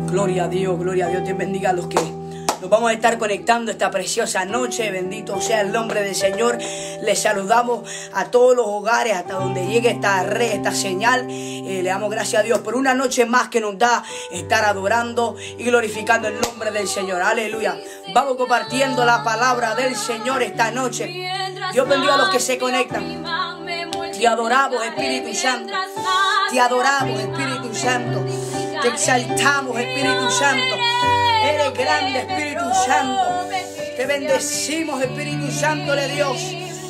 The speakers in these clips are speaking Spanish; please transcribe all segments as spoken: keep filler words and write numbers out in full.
Gloria a Dios, gloria a Dios. Dios bendiga a los que nos vamos a estar conectando esta preciosa noche. Bendito sea el nombre del Señor. Les saludamos a todos los hogares, hasta donde llegue esta red, esta señal. Eh, le damos gracias a Dios por una noche más que nos da estar adorando y glorificando el nombre del Señor. Aleluya. Vamos compartiendo la palabra del Señor esta noche. Dios bendiga a los que se conectan. Te adoramos, Espíritu Santo. Te adoramos, Espíritu Santo. Te exaltamos, Espíritu Santo. Eres grande, Espíritu Santo. Te bendecimos, Espíritu Santo de Dios.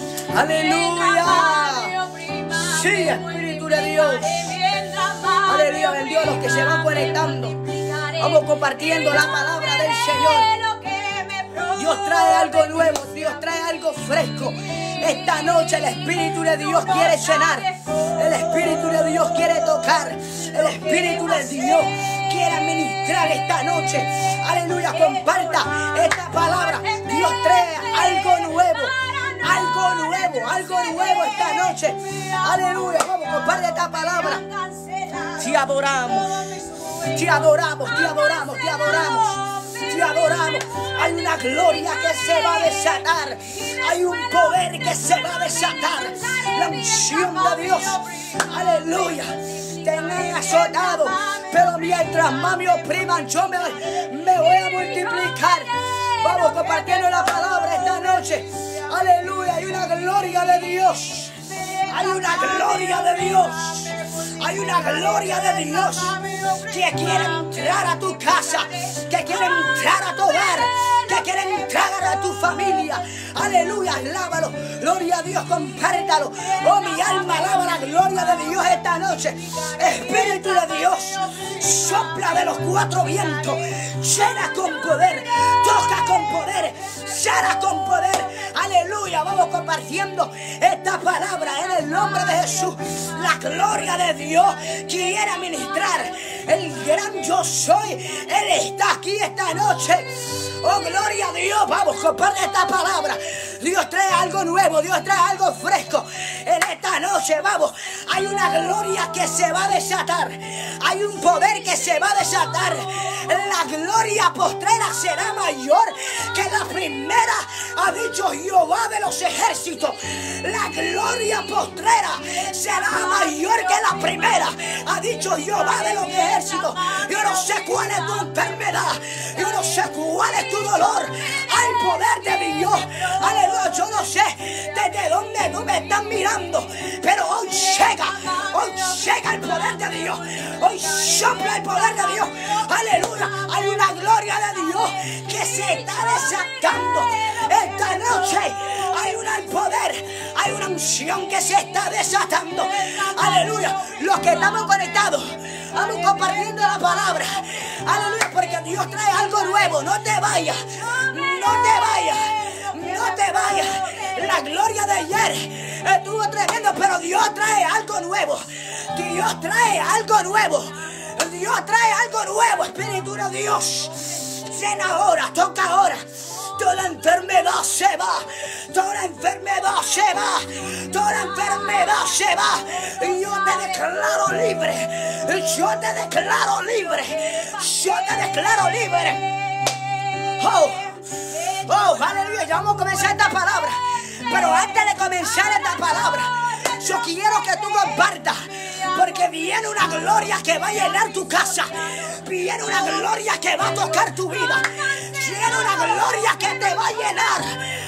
Aleluya. Sí, Espíritu de Dios. Aleluya, bendiga a los que se van conectando. Vamos compartiendo la palabra del Señor. Dios trae algo nuevo, Dios trae algo fresco. Esta noche el Espíritu de Dios quiere llenar. El Espíritu de Dios quiere tocar. El Espíritu de Dios quiere ministrar esta noche. Aleluya, comparta esta palabra. Dios trae algo nuevo. Algo nuevo, algo nuevo esta noche. Aleluya, vamos, comparte esta palabra. Te adoramos. Te adoramos, te adoramos, te adoramos. Te adoramos. Hay una gloria que se va a desatar. Hay un poder que se va a desatar. La unción de Dios. Aleluya. Te me ha azotado, pero mientras más me opriman, yo me, me voy a multiplicar. Vamos compartiendo la palabra esta noche. Aleluya. Hay una gloria de Dios. Hay una gloria de Dios. Hay una gloria de Dios que quiere entrar a tu casa, que quiere entrar a tu hogar, que quiere entrar a tu familia. Aleluya, alábalo. Gloria a Dios, compártalo. Oh, mi alma alaba la gloria de Dios esta noche. Espíritu de Dios, sopla de los cuatro vientos, llena con poder, toca con poder, sana con poder. Aleluya, vamos compartiendo esta palabra en el nombre de Jesús. La gloria de Dios quiere ministrar. El gran yo soy, Él está aquí esta noche. Oh, gloria a Dios, vamos, comparte esta palabra. Dios trae algo nuevo, Dios trae algo fresco en esta noche, vamos. Hay una gloria que se va a desatar. Hay un poder que se va a desatar. La gloria postrera será mayor que la primera, ha dicho Jehová de los ejércitos. La gloria postrera será mayor que la primera, ha dicho Jehová de los ejércitos. Yo no sé cuál es tu enfermedad, yo no sé cuál es tu dolor. Hay poder de Dios. Aleluya, yo no sé desde dónde tú me estás mirando, pero hoy llega, hoy llega el poder de Dios. Hoy sopla el poder de Dios. Aleluya, hay una gloria de Dios que se está desatando esta noche. Hay un poder, hay una unción que se está desatando. Aleluya, los que estamos conectados, vamos compartiendo la palabra. Aleluya, porque Dios trae algo nuevo. No te vayas, no te vayas, no te vayas. La gloria de ayer estuvo tremendo, pero Dios trae algo nuevo. Dios trae algo nuevo. Dios trae algo nuevo. Espíritu de Dios, ven ahora, toca ahora. Toda enfermedad se va, toda enfermedad se va, toda enfermedad se va. Y yo te declaro libre, yo te declaro libre, yo te declaro libre. Oh, oh, aleluya, ya vamos a comenzar esta palabra. Pero antes de comenzar esta palabra, yo quiero que tú compartas, porque viene una gloria que va a llenar tu casa. Viene una gloria que va a tocar tu vida. Viene una gloria que te va a llenar.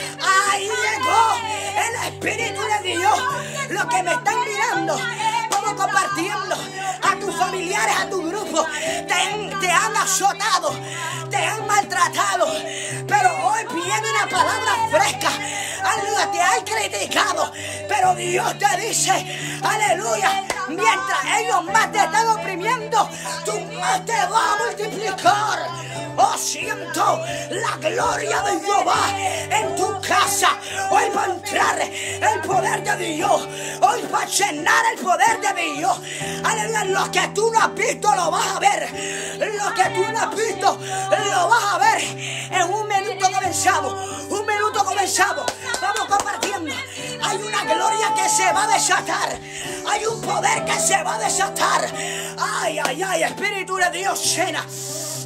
Ahí llegó el Espíritu de Dios. Los que me están mirando, vamos compartiendo a tus familiares, a tu grupo. Te, te han azotado, te han maltratado, pero hoy viene una palabra fresca. Aleluya, te han criticado, pero Dios te dice, aleluya, mientras ellos más te están oprimiendo, tú más te vas a multiplicar. Oh, siento la gloria de Jehová en tu casa. Hoy va a entrar el poder de Dios. Hoy va a llenar el poder de Dios. Aleluya, lo que tú no has visto lo vas a ver. Lo que tú no has visto lo vas a ver. En un minuto comenzamos. Un minuto comenzamos. Vamos compartiendo. Hay una gloria que se va a desatar. Hay un poder que se va a desatar. Ay, ay, ay, Espíritu de Dios llena.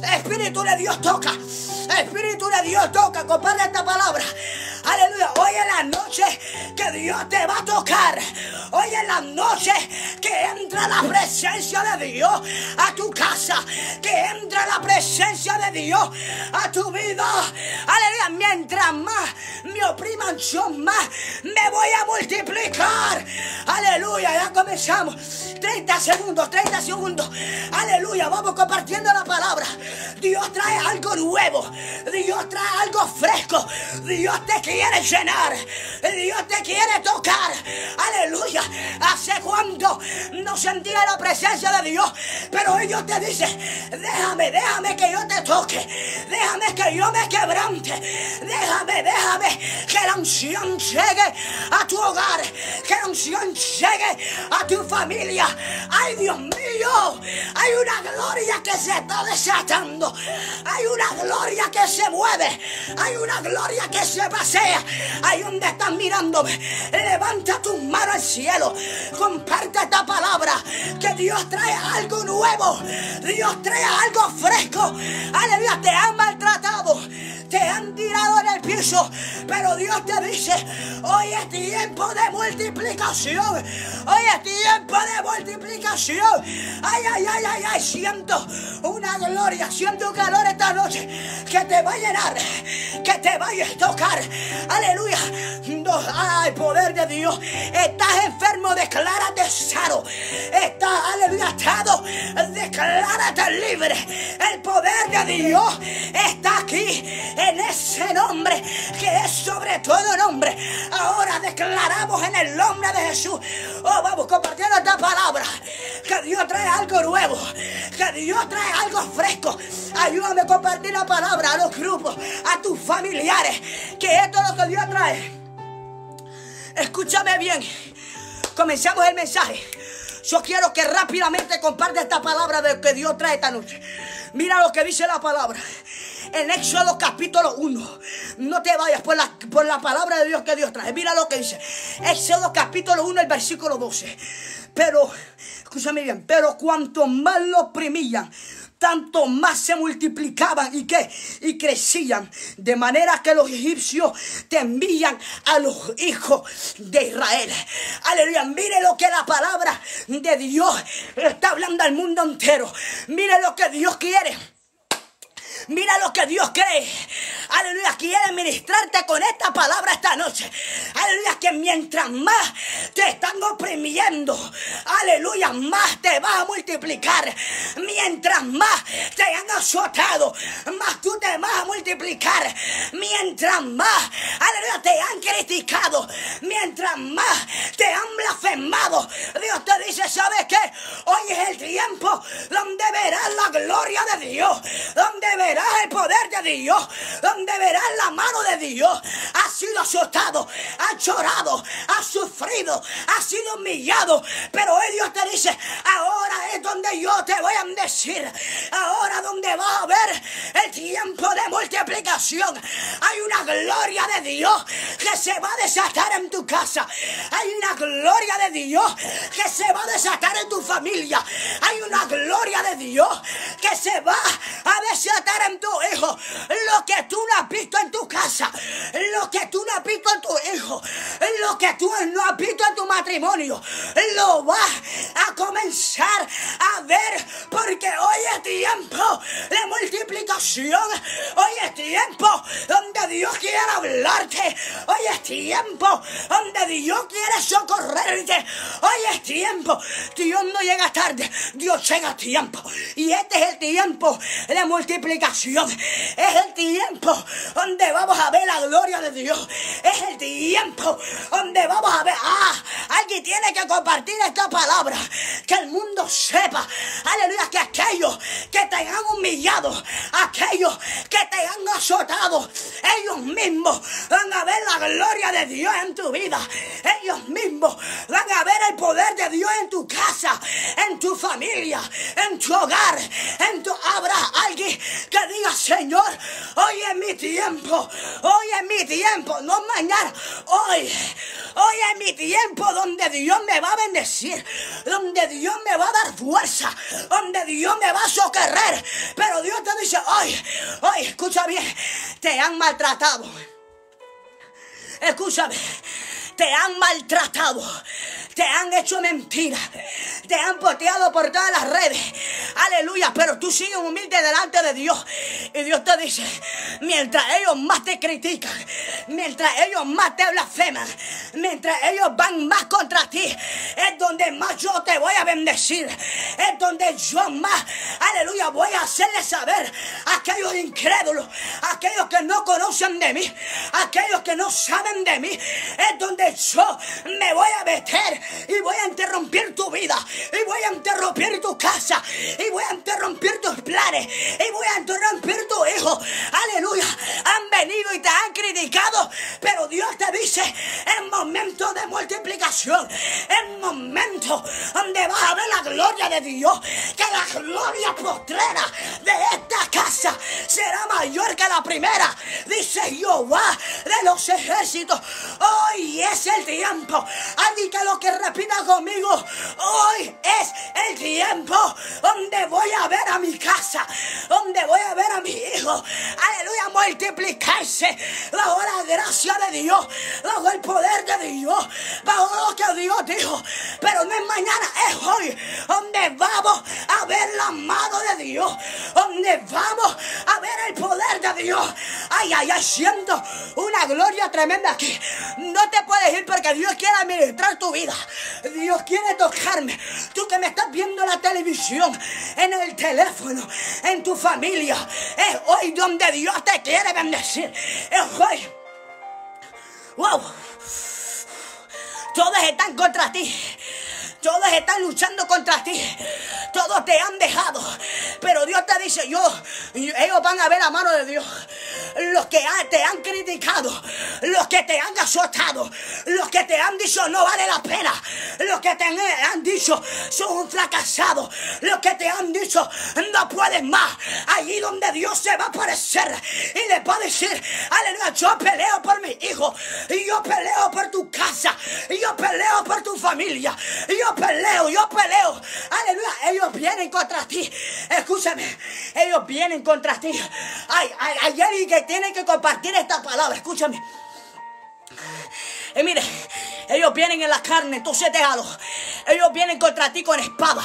Espíritu de Dios toca. Espíritu de Dios toca. Comparte esta palabra. Aleluya. Hoy es la noche que Dios te va a tocar. Hoy es la noche que entra la presencia de Dios a tu casa. Que entra la presencia de Dios a tu vida. Aleluya. Mientras más me opriman, yo más me voy a multiplicar. Aleluya. Ya comenzamos. treinta segundos, treinta segundos. Aleluya. Vamos compartiendo la palabra. Dios trae algo nuevo. Dios trae algo fresco. Dios te quiere llenar. Dios te quiere tocar. Aleluya. ¿Hace cuánto no sentía la presencia de Dios? Pero Dios te dice, déjame, déjame que yo te toque. Déjame que yo me quebrante. Déjame, déjame que la unción llegue a tu hogar. Que la unción llegue a tu familia. Ay, Dios mío. Hay una gloria que se está desatando. Hay una gloria que se mueve. Hay una gloria que se pasea. Ahí donde estás mirándome, levanta tus manos al cielo. Comparte esta palabra. Que Dios trae algo nuevo. Dios trae algo fresco. Aleluya. Te han maltratado. Te han tirado en el piso. Pero Dios te dice, hoy es tiempo de multiplicación. Hoy es tiempo de multiplicación. Ay, ay, ay, ay, ay. Siento una gloria. Siento un calor esta noche que te va a llenar. Que te vaya a tocar. Aleluya. No, ay, poder de Dios. Estás enfermo, declárate sano. Estás, aleluya, atado. Declárate libre. El poder de Dios está aquí. En ese nombre que es sobre todo nombre. Ahora declaramos en el nombre de Jesús. Oh, vamos compartiendo esta palabra. Que Dios trae algo nuevo. Que Dios trae algo fresco. Ayúdame a compartir la palabra a los grupos, a tus familiares. Que esto es lo que Dios trae. Escúchame bien. Comenzamos el mensaje. Yo quiero que rápidamente comparte esta palabra de que Dios trae esta noche. Mira lo que dice la palabra. En Éxodo capítulo uno. No te vayas por la, por la palabra de Dios que Dios trae. Mira lo que dice. Éxodo capítulo uno, el versículo doce. Pero, escúchame bien. Pero cuanto más lo oprimían, tanto más se multiplicaban y qué, y crecían, de manera que los egipcios temían a los hijos de Israel. Aleluya. Mire lo que la palabra de Dios está hablando al mundo entero. Mire lo que Dios quiere. Mira lo que Dios cree. Aleluya. Quiere ministrarte con esta palabra esta noche. Aleluya. Que mientras más te están oprimiendo, aleluya, más te vas a multiplicar. Mientras más te han azotado, más tú te vas a multiplicar. Mientras más, aleluya, te han criticado, mientras más te han blasfemado, Dios te dice, ¿sabes qué? Hoy es el tiempo donde verás la gloria de Dios, donde verás el poder de Dios, donde verás la mano de Dios. Ha sido azotado, ha llorado, ha sufrido, ha sido humillado, pero hoy Dios te dice, ahora es donde yo te voy a decir, ahora donde va a haber el tiempo de multiplicación. Hay una gloria de Dios que se va a desatar en tu casa. Hay una gloria de Dios que se va a desatar en tu familia. Hay una gloria de Dios que se va a desatar en tu hijo. Lo que tú no has visto en tu casa, lo que tú no has visto en tu hijo, lo que tú no has visto en tu matrimonio, lo vas a comenzar a ver, porque hoy es tiempo de multiplicación. Hoy es tiempo donde Dios quiere hablarte. Hoy es tiempo donde Dios quiere socorrerte. Hoy es tiempo. Dios no llega tarde, Dios llega a tiempo. Y este es el tiempo de multiplicación. Es el tiempo donde vamos a ver la gloria de Dios. Es el tiempo donde vamos a ver. Ah, alguien tiene que compartir esta palabra. Que el mundo sepa, aleluya, que aquellos que te han humillado, aquellos que te han azotado, ellos mismos van a ver la gloria de Dios en tu vida. Ellos mismos van a ver el poder de Dios en tu casa, en tu familia, en tu hogar, en tu... Habrá alguien que diga, Señor, hoy es mi tiempo, hoy es mi tiempo, no mañana, hoy, Hoy es mi tiempo donde Dios me va a bendecir, donde Dios me va a dar fuerza, donde Dios me va a socorrer. Pero Dios te dice, hoy, hoy, escucha bien, te han maltratado. Escúchame, te han maltratado, te han hecho mentiras, te han posteado por todas las redes. Aleluya, pero tú sigues humilde delante de Dios. Y Dios te dice, mientras ellos más te critican, mientras ellos más te blasfeman, mientras ellos van más contra ti, es donde más yo te voy a bendecir. Es donde yo más, aleluya, voy a hacerles saber a aquellos incrédulos, a aquellos que no conocen de mí, a aquellos que no saben de mí. Es donde yo me voy a meter y voy a interrumpir tu vida, y voy a interrumpir tu casa, y voy a interrumpir tus planes, y voy a interrumpir tu hijo. Aleluya, han venido y te han criticado, pero Dios te dice, en momento de multiplicación, en momento donde vas a ver la gloria de Dios, que la gloria postrera de esta casa será mayor que la primera, dice Jehová de los ejércitos. Hoy es el tiempo, alguien que lo que repita conmigo, hoy es el tiempo donde voy a ver a mi casa, donde voy a ver a mi hijo, aleluya, multiplicarse bajo la gracia de Dios, bajo el poder de Dios, bajo lo que Dios dijo. Pero no es mañana, es hoy, donde vamos a ver la mano de Dios, donde vamos a ver el poder de Dios. Ay, ay, ay, siento una gloria tremenda aquí. No te puedes ir porque Dios quiere administrar tu vida. Dios quiere tocarme. Tú que me estás viendo en la televisión, en el teléfono, en tu familia, es hoy donde Dios te quiere bendecir. Es hoy. Wow. Todos están contra ti. Todos están luchando contra ti. Todos te han dejado. Pero Dios te dice, yo, ellos van a ver la mano de Dios. Los que te han criticado, los que te han azotado, los que te han dicho no vale la pena, los que te han dicho son un fracasado, los que te han dicho no puedes más. Allí donde Dios se va a aparecer y le va a decir, aleluya, yo peleo por mi hijo, y yo peleo por tu casa, y yo peleo por tu familia, y yo peleo, yo peleo. Aleluya, ellos vienen contra ti. Escúchame, ellos vienen contra ti. Ay, ay, hay alguien que tiene que compartir esta palabra, escúchame. Y mire, ellos vienen en la carne, entonces déjalo. Ellos vienen contra ti con espada,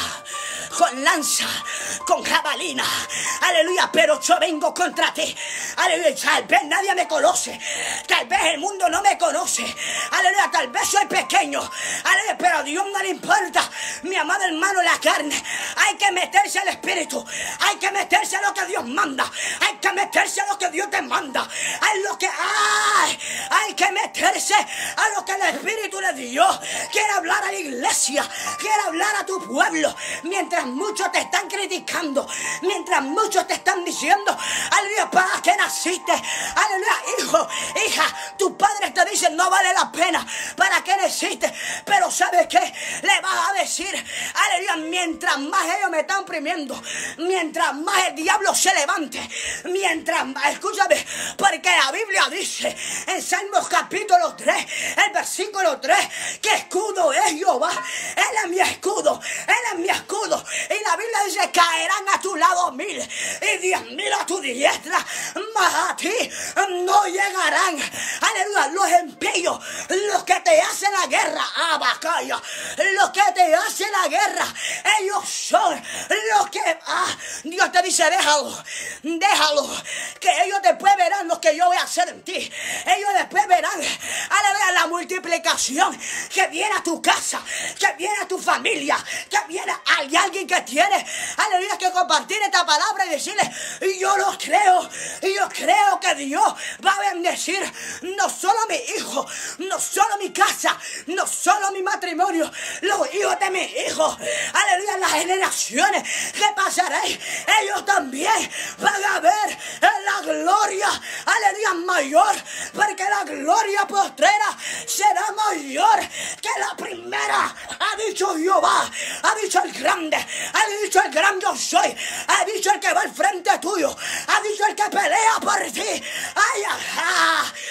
con lanza, con jabalina. Aleluya, pero yo vengo contra ti. Aleluya, tal vez nadie me conoce. Tal vez el mundo no me conoce. Aleluya, tal vez soy pequeño. Aleluya, pero a Dios no le importa. Mi amado hermano, la carne. Hay que meterse al espíritu. Hay que meterse a lo que Dios manda. Hay que meterse a lo que Dios te manda. Hay lo que hay. Hay que meterse a lo que el Espíritu de Dios quiere hablar a la iglesia, quiere hablar a tu pueblo. Mientras muchos te están criticando, mientras muchos te están diciendo, aleluya, ¿para qué naciste? Aleluya, hijo, hija, tus padres te dicen no vale la pena, ¿para qué naciste? Pero ¿sabes qué? Le vas a decir, aleluya, mientras más ellos me están oprimiendo, mientras más el diablo se levante, mientras más, escúchame, porque la Biblia dice en Salmos capítulo tres, el versículo tres, que escudo es Jehová. Él es mi escudo, Él es mi escudo. Y la Biblia dice, caerán a tu lado mil y diez mil a tu diestra, mas a ti no llegarán. Aleluya, los impíos, los que te hacen la guerra, abacaya, los que te hacen la guerra, ellos son los que, ah, Dios te dice, déjalo, déjalo, que ellos después verán lo que yo voy a hacer en ti. Ellos después verán, aleluya, la multiplicación que viene a tu casa, que viene a tu familia, que viene a alguien que tiene, aleluya, que compartir esta palabra y decirle, y yo lo creo, y yo creo que Dios va a bendecir no solo a mi hijo, no solo mi casa, no solo mi matrimonio, los hijos de mis hijos, aleluya, las generaciones que pasarán, ellos también van a ver la gloria, aleluya, mayor, porque la gloria postrera será mayor que la primera, ha dicho Jehová, ha dicho el grande, ha dicho el gran yo soy, ha dicho el que va al frente tuyo, ha dicho el que pelea por ti. Ay, ay, ay. Yo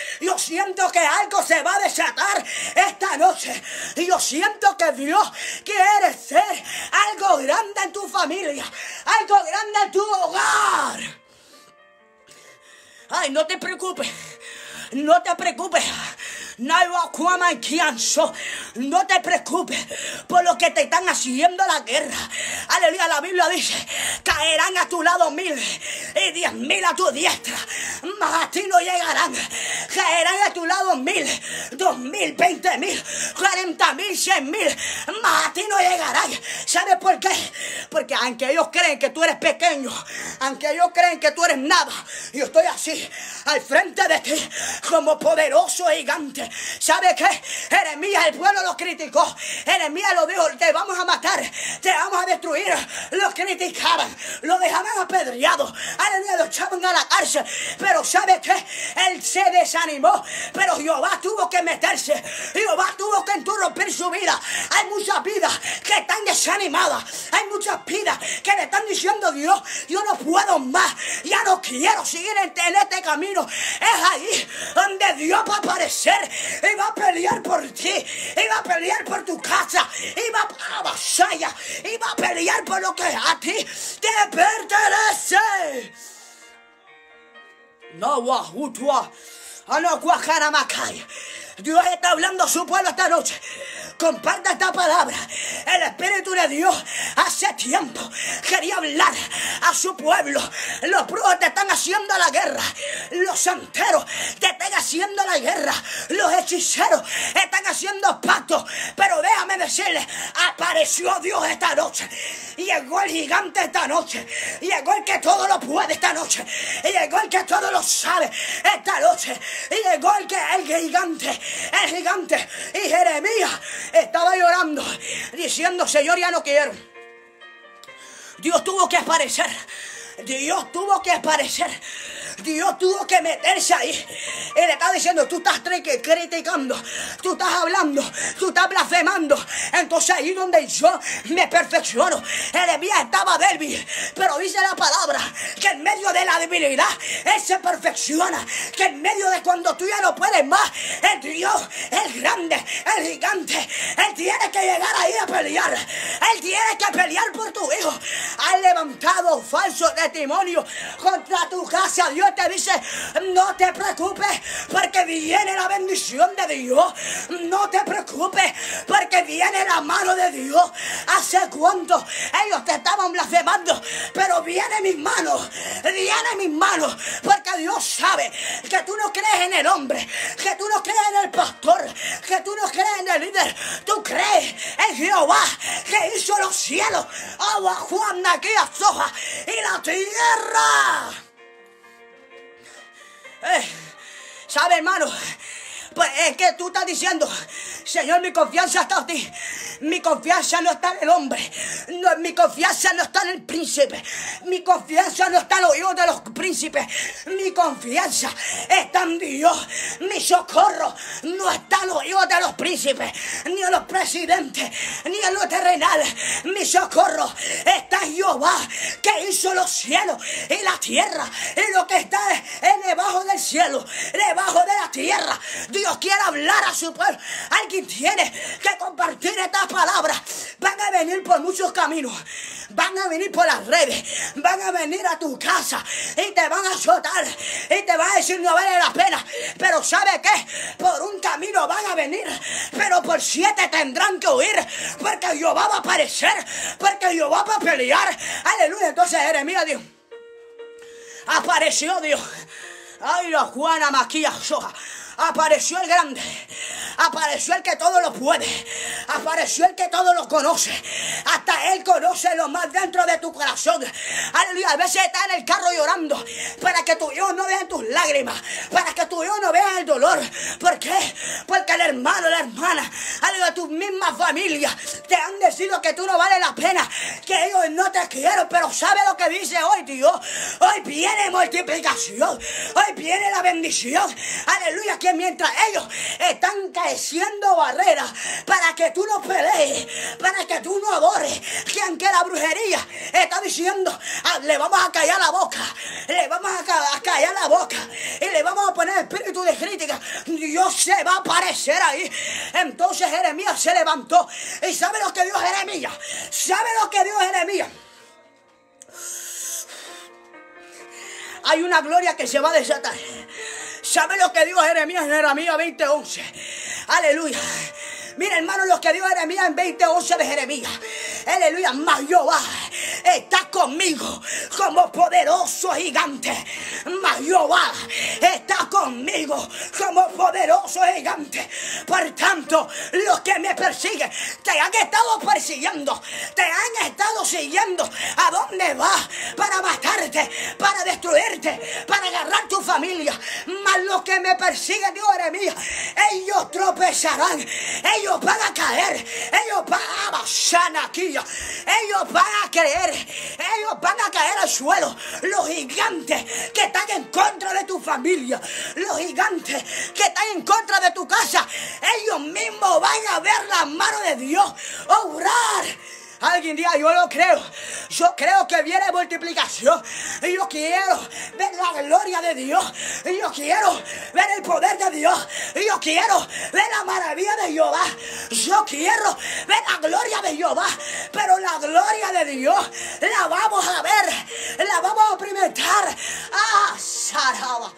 siento que algo se va a desatar esta noche. Yo siento que Dios quiere hacer algo grande en tu familia, algo grande en tu hogar. Ay, no te preocupes, no te preocupes. No te preocupes por lo que te están haciendo la guerra. Aleluya, la Biblia dice: caerán a tu lado mil y diez mil a tu diestra, mas a ti no llegarán. Caerán a tu lado mil, dos mil, veinte mil, cuarenta mil, cien mil, mas a ti no llegarán. ¿Sabes por qué? Porque aunque ellos creen que tú eres pequeño, aunque ellos creen que tú eres nada, yo estoy así al frente de ti como poderoso gigante. ¿Sabe qué? Jeremías, el pueblo los criticó. Jeremías lo dijo: te vamos a matar, te vamos a destruir. Los criticaban, lo dejaban apedreado, aleluya, lo echaban a la cárcel. Pero ¿sabe qué? Él se desanimó, pero Jehová tuvo que meterse. Jehová tuvo que interrumpir su vida. Hay muchas vidas que están desanimadas. Hay muchas vidas que le están diciendo: Dios, yo no puedo más, ya no quiero seguir en, en este camino. Es ahí donde Dios va a aparecer y va a pelear por ti, y va a pelear por tu casa, y va a vasalla, y va a pelear por lo que a ti te pertenece. No, guajutua, no, guajanamacay. Dios está hablando a su pueblo esta noche. Comparta esta palabra. El Espíritu de Dios hace tiempo quería hablar a su pueblo. Los brujos te están haciendo la guerra. Los santeros te están haciendo la guerra. Los hechiceros están haciendo pactos. Pero déjame decirle, apareció Dios esta noche. Llegó el gigante esta noche. Llegó el que todo lo puede esta noche. Llegó el que todo lo sabe esta noche. Llegó el que el gigante. El gigante. Y Jeremías estaba llorando, diciendo: Señor, ya no quiero. Dios tuvo que aparecer. Dios tuvo que aparecer. Dios tuvo que meterse ahí. Él le está diciendo: tú estás criticando, tú estás hablando, tú estás blasfemando. Entonces ahí donde yo me perfecciono. Jeremías estaba débil, pero dice la palabra que en medio de la debilidad Él se perfecciona. Que en medio de cuando tú ya no puedes más, el Dios, el grande, el gigante, Él tiene que llegar ahí a pelear. Él tiene que pelear por tu hijo. Han levantado falsos testimonios contra tu casa. Dios te dice: no te preocupes, porque viene la bendición de Dios. No te preocupes, porque viene la mano de Dios. ¿Hace cuánto ellos te estaban blasfemando? Pero viene mi mano, viene mi mano, porque Dios sabe que tú no crees en el hombre, que tú no crees en el pastor, que tú no crees en el líder. Tú crees en Jehová, que hizo los cielos, agua, Juan, aquí a soja, y la tierra. Eh, ¿Sabe, hermano? Pues es que tú estás diciendo: Señor, mi confianza está en ti. Mi confianza no está en el hombre. No, mi confianza no está en el príncipe. Mi confianza no está en los hijos de los príncipes. Mi confianza está en Dios. Mi socorro no está en los hijos de los príncipes, ni en los presidentes, ni en lo terrenal. Mi socorro está en Jehová, que hizo los cielos y la tierra, y lo que está en debajo del cielo, debajo de la tierra. Dios quiere hablar a su pueblo. Alguien tiene que compartir estas palabras. Van a venir por muchos caminos. Van a venir por las redes. Van a venir a tu casa y te van a azotar y te van a decir: no vale la pena. Pero ¿sabe qué? Por un camino van a venir, pero por siete tendrán que huir, porque Jehová va a aparecer, porque Jehová va a pelear. Aleluya. Entonces Jeremías dijo: apareció Dios. Ay, la Juana Maquilla Soja. Apareció el grande, apareció el que todo lo puede, apareció el que todo lo conoce. Hasta Él conoce lo más dentro de tu corazón. Aleluya. A veces estás en el carro llorando para que tu hijo no vea tus lágrimas, para que tu hijo no vea el dolor. ¿Por qué? Porque el hermano, la hermana, aleluya, tu misma familia te han decidido que tú no vales la pena, que ellos no te quieren. Pero ¿sabe lo que dice hoy Dios? Hoy viene multiplicación, hoy viene la bendición. Aleluya. Que mientras ellos están caeciendo barreras para que tú no pelees, para que tú no adores, que aunque la brujería está diciendo: ah, le vamos a callar la boca, le vamos a, ca a callar la boca y le vamos a poner espíritu espíritu de crítica, Dios se va a aparecer ahí. Entonces Jeremías se levantó. ¿Y sabe lo que dijo Jeremías? ¿Sabe lo que dijo Jeremías? Hay una gloria que se va a desatar. ¿Sabe lo que dijo Jeremías en Jeremías veinte once? Aleluya. Mira, hermano, lo que dijo Jeremías en veinte once de Jeremías. Aleluya. Mas Jehová está conmigo como poderoso gigante. Mas Jehová está conmigo como poderoso gigante. Por tanto, los que me persiguen, te han estado persiguiendo, te han estado siguiendo. ¿A dónde vas? Para matarte, para destruirte, para agarrar tu familia. Mas los que me persiguen, dijo Jeremías, ellos tropezarán, ellos van a caer, ellos van a basar aquí, ellos van a creer, ellos van a caer al suelo. Los gigantes que están en contra de tu familia, los gigantes que están en contra de tu casa, ellos mismos van a ver la mano de Dios obrar. Alguien diga, yo lo creo. Yo creo que viene multiplicación. Y yo quiero ver la gloria de Dios. Y yo quiero ver el poder de Dios. Y yo quiero ver la maravilla de Jehová. Yo quiero ver la gloria de Jehová. Pero la gloria de Dios la vamos a ver. La vamos a experimentar. Ah, Saraba.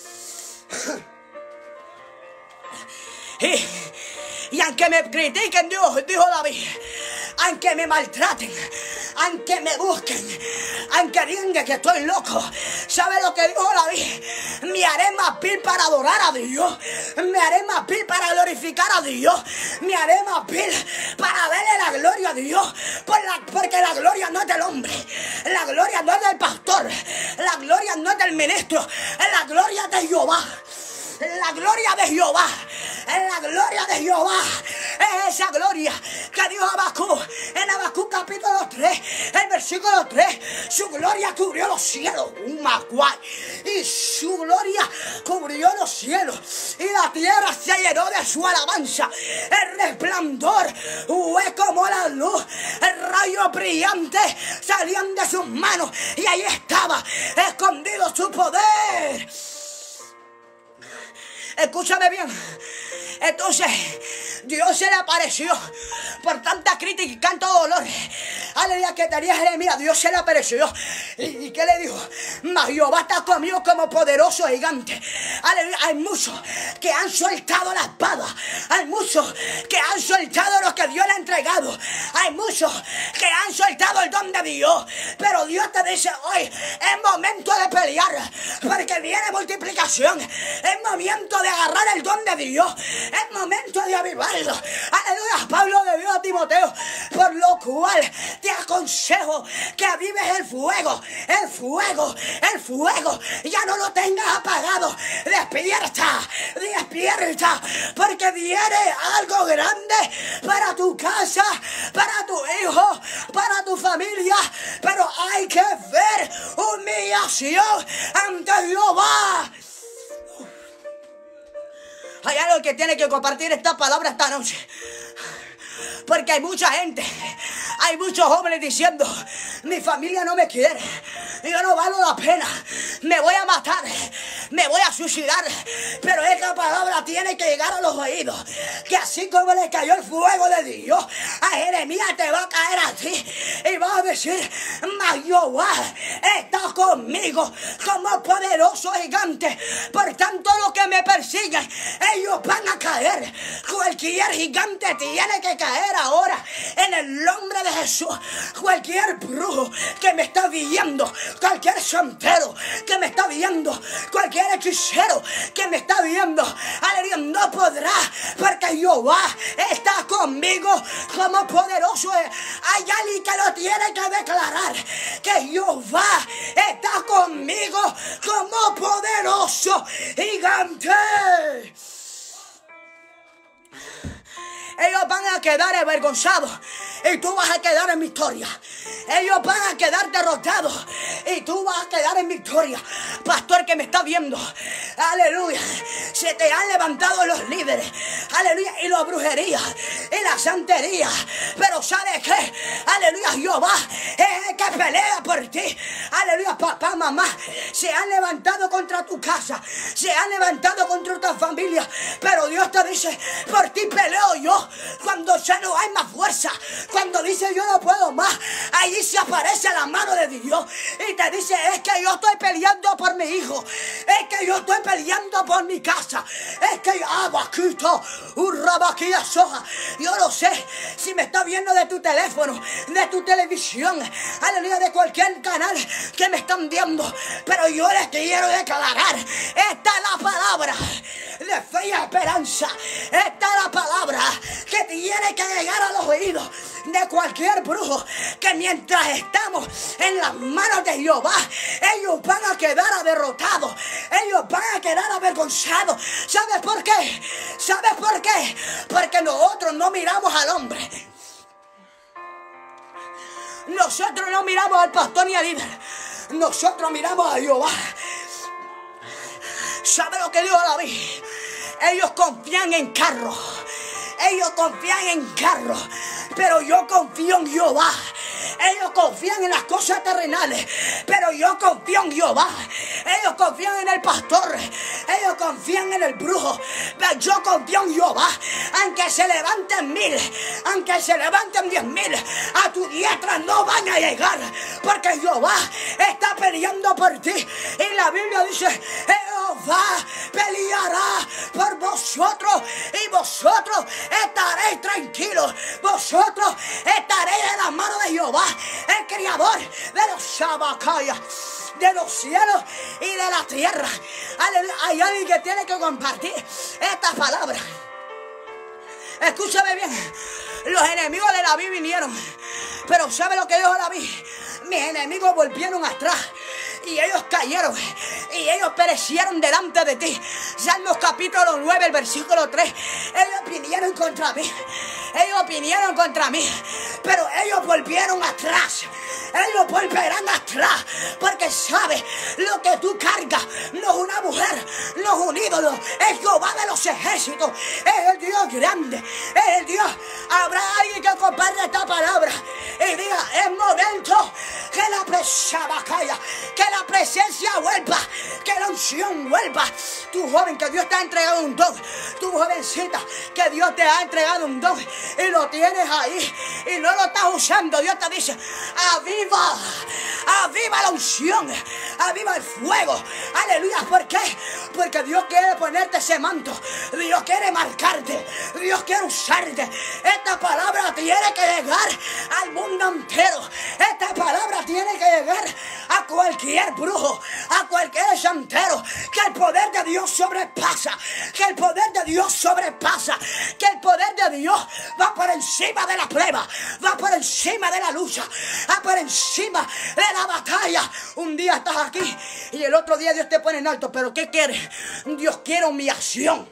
Y, y aunque me critiquen, Dios, dijo David, aunque me maltraten, aunque me busquen, aunque digan que estoy loco, ¿sabe lo que dijo David? Me haré más vil para adorar a Dios, me haré más vil para glorificar a Dios, me haré más vil para verle la gloria a Dios, por la, porque la gloria no es del hombre, la gloria no es del pastor, la gloria no es del ministro, la gloria es de Jehová. La gloria de Jehová, la gloria de Jehová, es esa gloria que dijo Habacuc en Habacuc capítulo tres, el versículo tres. Su gloria cubrió los cielos, un macuay, y su gloria cubrió los cielos, y la tierra se llenó de su alabanza. El resplandor fue como la luz, el rayo brillante salían de sus manos, y ahí estaba escondido su poder. Escúchame bien. Entonces Dios se le apareció por tanta crítica y tanto dolor. Aleluya, que tenía Jeremías. Dios se le apareció. ¿Y, y qué le dijo? Mas Jehová está conmigo como poderoso gigante. Aleluya. Hay muchos que han soltado la espada. Hay muchos que han soltado lo que Dios le ha entregado. Hay muchos que han soltado el don de Dios. Pero Dios te dice hoy, es momento de pelear, porque viene multiplicación. Es momento de agarrar el don de Dios. Es momento de avivarlo. Aleluya. Pablo le dio a Timoteo, por lo cual te aconsejo que avives el fuego, el fuego, el fuego. Ya no lo tengas apagado. Despierta, despierta, porque viene algo grande para tu casa, para tu hijo, para tu familia. Pero hay que ver humillación ante Jehová. Hay algo que tiene que compartir esta palabra esta noche. Porque hay mucha gente, hay muchos jóvenes diciendo, mi familia no me quiere, yo no valgo la pena, me voy a matar, me voy a suicidar. Pero esta palabra tiene que llegar a los oídos, que así como le cayó el fuego de Dios a Jeremías, te va a caer a ti. Y vas a decir, mas Jehová está conmigo como poderoso gigante. Por tanto, los que me persiguen, ellos van a caer. Cualquier gigante tiene que caer ahora en el nombre de Jesús. Cualquier brujo que me está viendo, cualquier santero que me está viendo, cualquier hechicero que me está viendo, aleluya, no podrá, porque Jehová está conmigo como poderoso. Hay alguien que lo tiene que declarar, que Jehová está conmigo como poderoso gigante. Ellos van a quedar avergonzados y tú vas a quedar en victoria. Ellos van a quedar derrotados y tú vas a quedar en victoria. Pastor que me está viendo, aleluya, se te han levantado los líderes, aleluya, y la brujería y la santería. Pero ¿sabes qué? Aleluya, Jehová es el que pelea por ti. Aleluya, papá, mamá, se han levantado contra tu casa, se han levantado contra tu familia, pero Dios te dice, por ti peleo yo. Cuando ya no hay más fuerza, cuando dice yo no puedo más, allí se aparece la mano de Dios y te dice, es que yo estoy peleando por mi hijo, es que yo estoy peleando por mi casa, es que abaquito, un rabaquilla soja. Yo no sé si me está viendo de tu teléfono, de tu televisión, aleluya, de cualquier canal que me están viendo, pero yo les quiero declarar, esta es la palabra de fe y esperanza, esta es la palabra que tiene que llegar a los oídos de cualquier brujo, que mientras estamos en las manos de Jehová, ellos van a quedar derrotados, ellos van a quedar avergonzados. ¿Sabes por qué? ¿Sabes por qué? Porque nosotros no miramos al hombre, nosotros no miramos al pastor ni al líder, nosotros miramos a Jehová. ¿Sabe lo que dijo David? Ellos confían en carros, ellos confían en carros, pero yo confío en Jehová. Ellos confían en las cosas terrenales, pero yo confío en Jehová. Ellos confían en el pastor, ellos confían en el brujo, pero yo confío en Jehová. Aunque se levanten mil, aunque se levanten diez mil, a tu diestra no van a llegar, porque Jehová está peleando por ti. Y la Biblia dice, Jehová peleará por vosotros y vosotros estaréis tranquilos. Vosotros estaréis en las manos de Jehová, el creador de los Shabakaya, de los cielos y de la tierra. Hay alguien que tiene que compartir esta palabra. Escúchame bien. Los enemigos de David vinieron, pero ¿sabe lo que dijo David? Mis enemigos volvieron atrás y ellos cayeron y ellos perecieron delante de ti. Salmos capítulo nueve, el versículo tres. Ellos vinieron contra mí, ellos vinieron contra mí, pero ellos volvieron atrás. Ellos volverán atrás, porque sabe lo que tú cargas no es una mujer, no es un ídolo, es Jehová de los ejércitos, es el Dios grande, es el Dios. Habrá alguien que comparte esta palabra y diga, es momento que la presencia caiga, que la presencia vuelva, que la unción vuelva. Tu joven, que Dios te ha entregado un don, tu jovencita, que Dios te ha entregado un don y lo tienes ahí y no lo estás usando. Dios te dice, aviva, aviva la unción, aviva el fuego. Aleluya. ¿Por qué? Porque Dios quiere ponerte ese manto, Dios quiere marcarte, Dios quiere usarte. Esta palabra tiene que llegar al mundo entero. Esta palabra tiene que llegar a cualquier brujo, a cualquier santero. Que el poder de Dios sobrepasa, que el poder de Dios sobrepasa, que el poder de Dios va por encima de la prueba, va por encima de la lucha, va por encima de la batalla. Un día estás aquí y el otro día Dios te pone en alto, pero ¿qué quiere? Dios quiere humillación.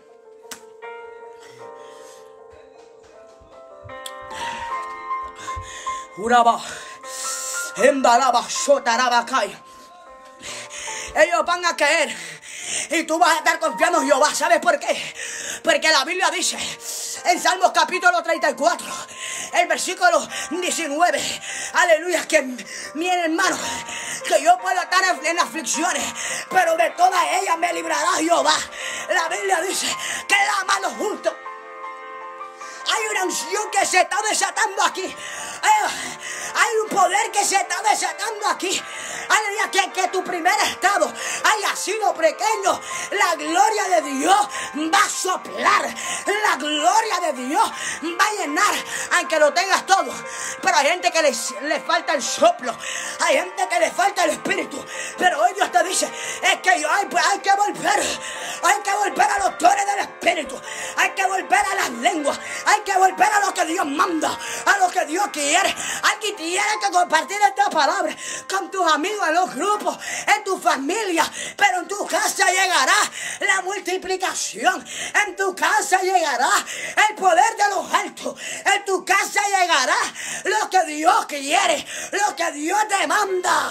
Juraba, embalaba, sotaraba, cae. Ellos van a caer y tú vas a estar confiando en Jehová. ¿Sabes por qué? Porque la Biblia dice en Salmos capítulo treinta y cuatro, el versículo diecinueve, aleluya, que mi hermano, que yo puedo estar en aflicciones, pero de todas ellas me librará Jehová. La Biblia dice que la mano justo. Hay una unción que se está desatando aquí. Hay un poder que se está desatando aquí. Aleluya, que, que tu primer estado haya sido pequeño. La gloria de Dios va a soplar. La gloria de Dios va a llenar, aunque lo tengas todo. Pero hay gente que le, le falta el soplo. Hay gente que le falta el espíritu. Pero hoy Dios te dice, es que yo, hay, hay que volver. Hay que volver a los dones del espíritu. Hay que volver a las lenguas. Hay que volver a lo que Dios manda, a lo que Dios quiere. Alguien tiene que compartir esta palabra con tus amigos, en los grupos, en tu familia. Pero en tu casa llegará la multiplicación. En tu casa llegará el poder de los altos. En tu casa llegará lo que Dios quiere, lo que Dios demanda.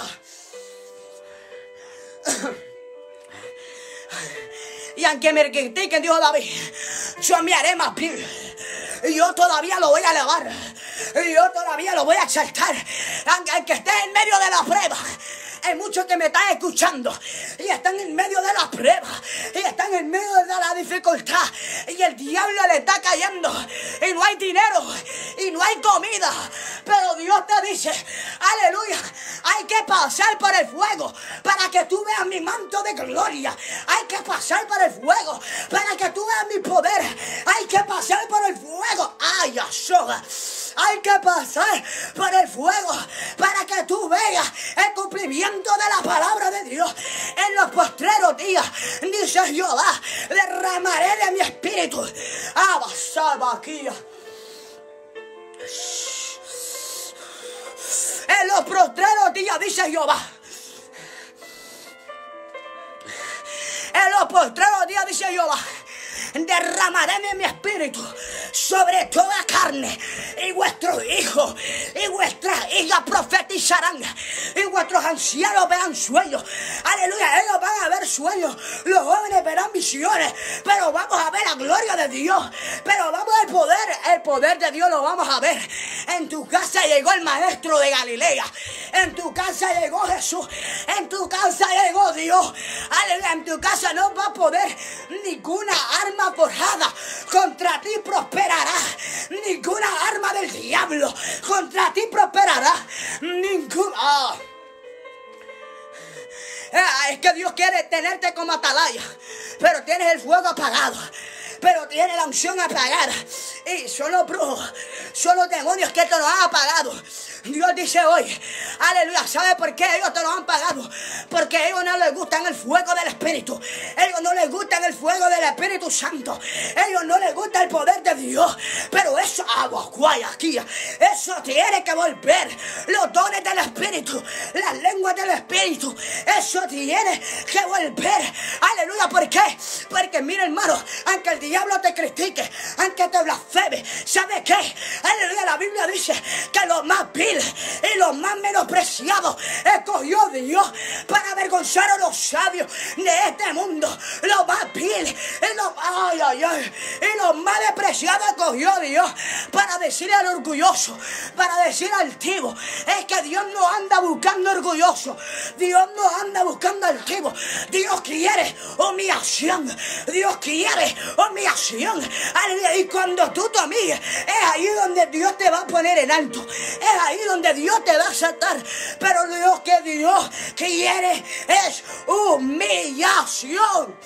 Y aunque me critiquen, dijo David, yo me haré más vil. Y yo todavía lo voy a elevar. Y yo todavía lo voy a exaltar. Aunque esté en medio de la prueba, Hay muchos que me están escuchando y están en medio de la prueba y están en medio de la dificultad y el diablo le está cayendo y no hay dinero y no hay comida, pero Dios te dice, aleluya, hay que pasar por el fuego para que tú veas mi manto de gloria, hay que pasar por el fuego para que tú veas mi poder, hay que pasar por el fuego, ay, asoga. Hay que pasar por el fuego para que tú veas el cumplimiento de la palabra de Dios. En los postreros días, dice Jehová, derramaré de mi espíritu. Abasabaquía. En los postreros días, dice Jehová. En los postreros días, dice Jehová, derramaré de mi espíritu sobre toda carne, y vuestros hijos y vuestras hijas profetizarán, y vuestros ancianos verán sueños. Aleluya, ellos van a ver sueños, los jóvenes verán visiones, pero vamos a ver la gloria de Dios, pero vamos al poder, el poder de Dios lo vamos a ver. En tu casa llegó el maestro de Galilea, en tu casa llegó Jesús, en tu casa llegó Dios. Aleluya, en tu casa no va a poder ninguna arma forjada contra ti prosperará, ninguna arma del diablo contra ti prosperará, ninguna. Oh. Es que Dios quiere tenerte como atalaya, pero tienes el fuego apagado, pero tienes la unción apagada, y solo brujos, solo demonios que te lo han apagado. Dios dice hoy, aleluya, ¿sabe por qué ellos te lo han pagado? Porque a ellos no les gusta el fuego del Espíritu, ellos no les gusta el fuego del Espíritu Santo, ellos no les gusta el poder de Dios, pero eso, agua, aquí, eso tiene que volver, los dones del Espíritu, las lenguas del Espíritu, eso tiene que volver, aleluya, ¿por qué? Porque mira, hermano, aunque el diablo te critique, aunque te blasfeme, ¿sabe qué? Aleluya, la Biblia dice que lo más vil y lo más menospreciado escogió Dios para avergonzar a los sabios de este mundo. Lo más vil y lo, ay, ay, ay, y lo más despreciado escogió Dios para decir al orgulloso, para decir al altivo. Es que Dios no anda buscando orgulloso, Dios no anda buscando altivo. Dios quiere humillación, Dios quiere humillación. Aleluya. Y cuando tú te humilles, es ahí donde Dios te va a poner en alto, es ahí donde Dios te va a saltar. Pero Dios que Dios quiere es humillación.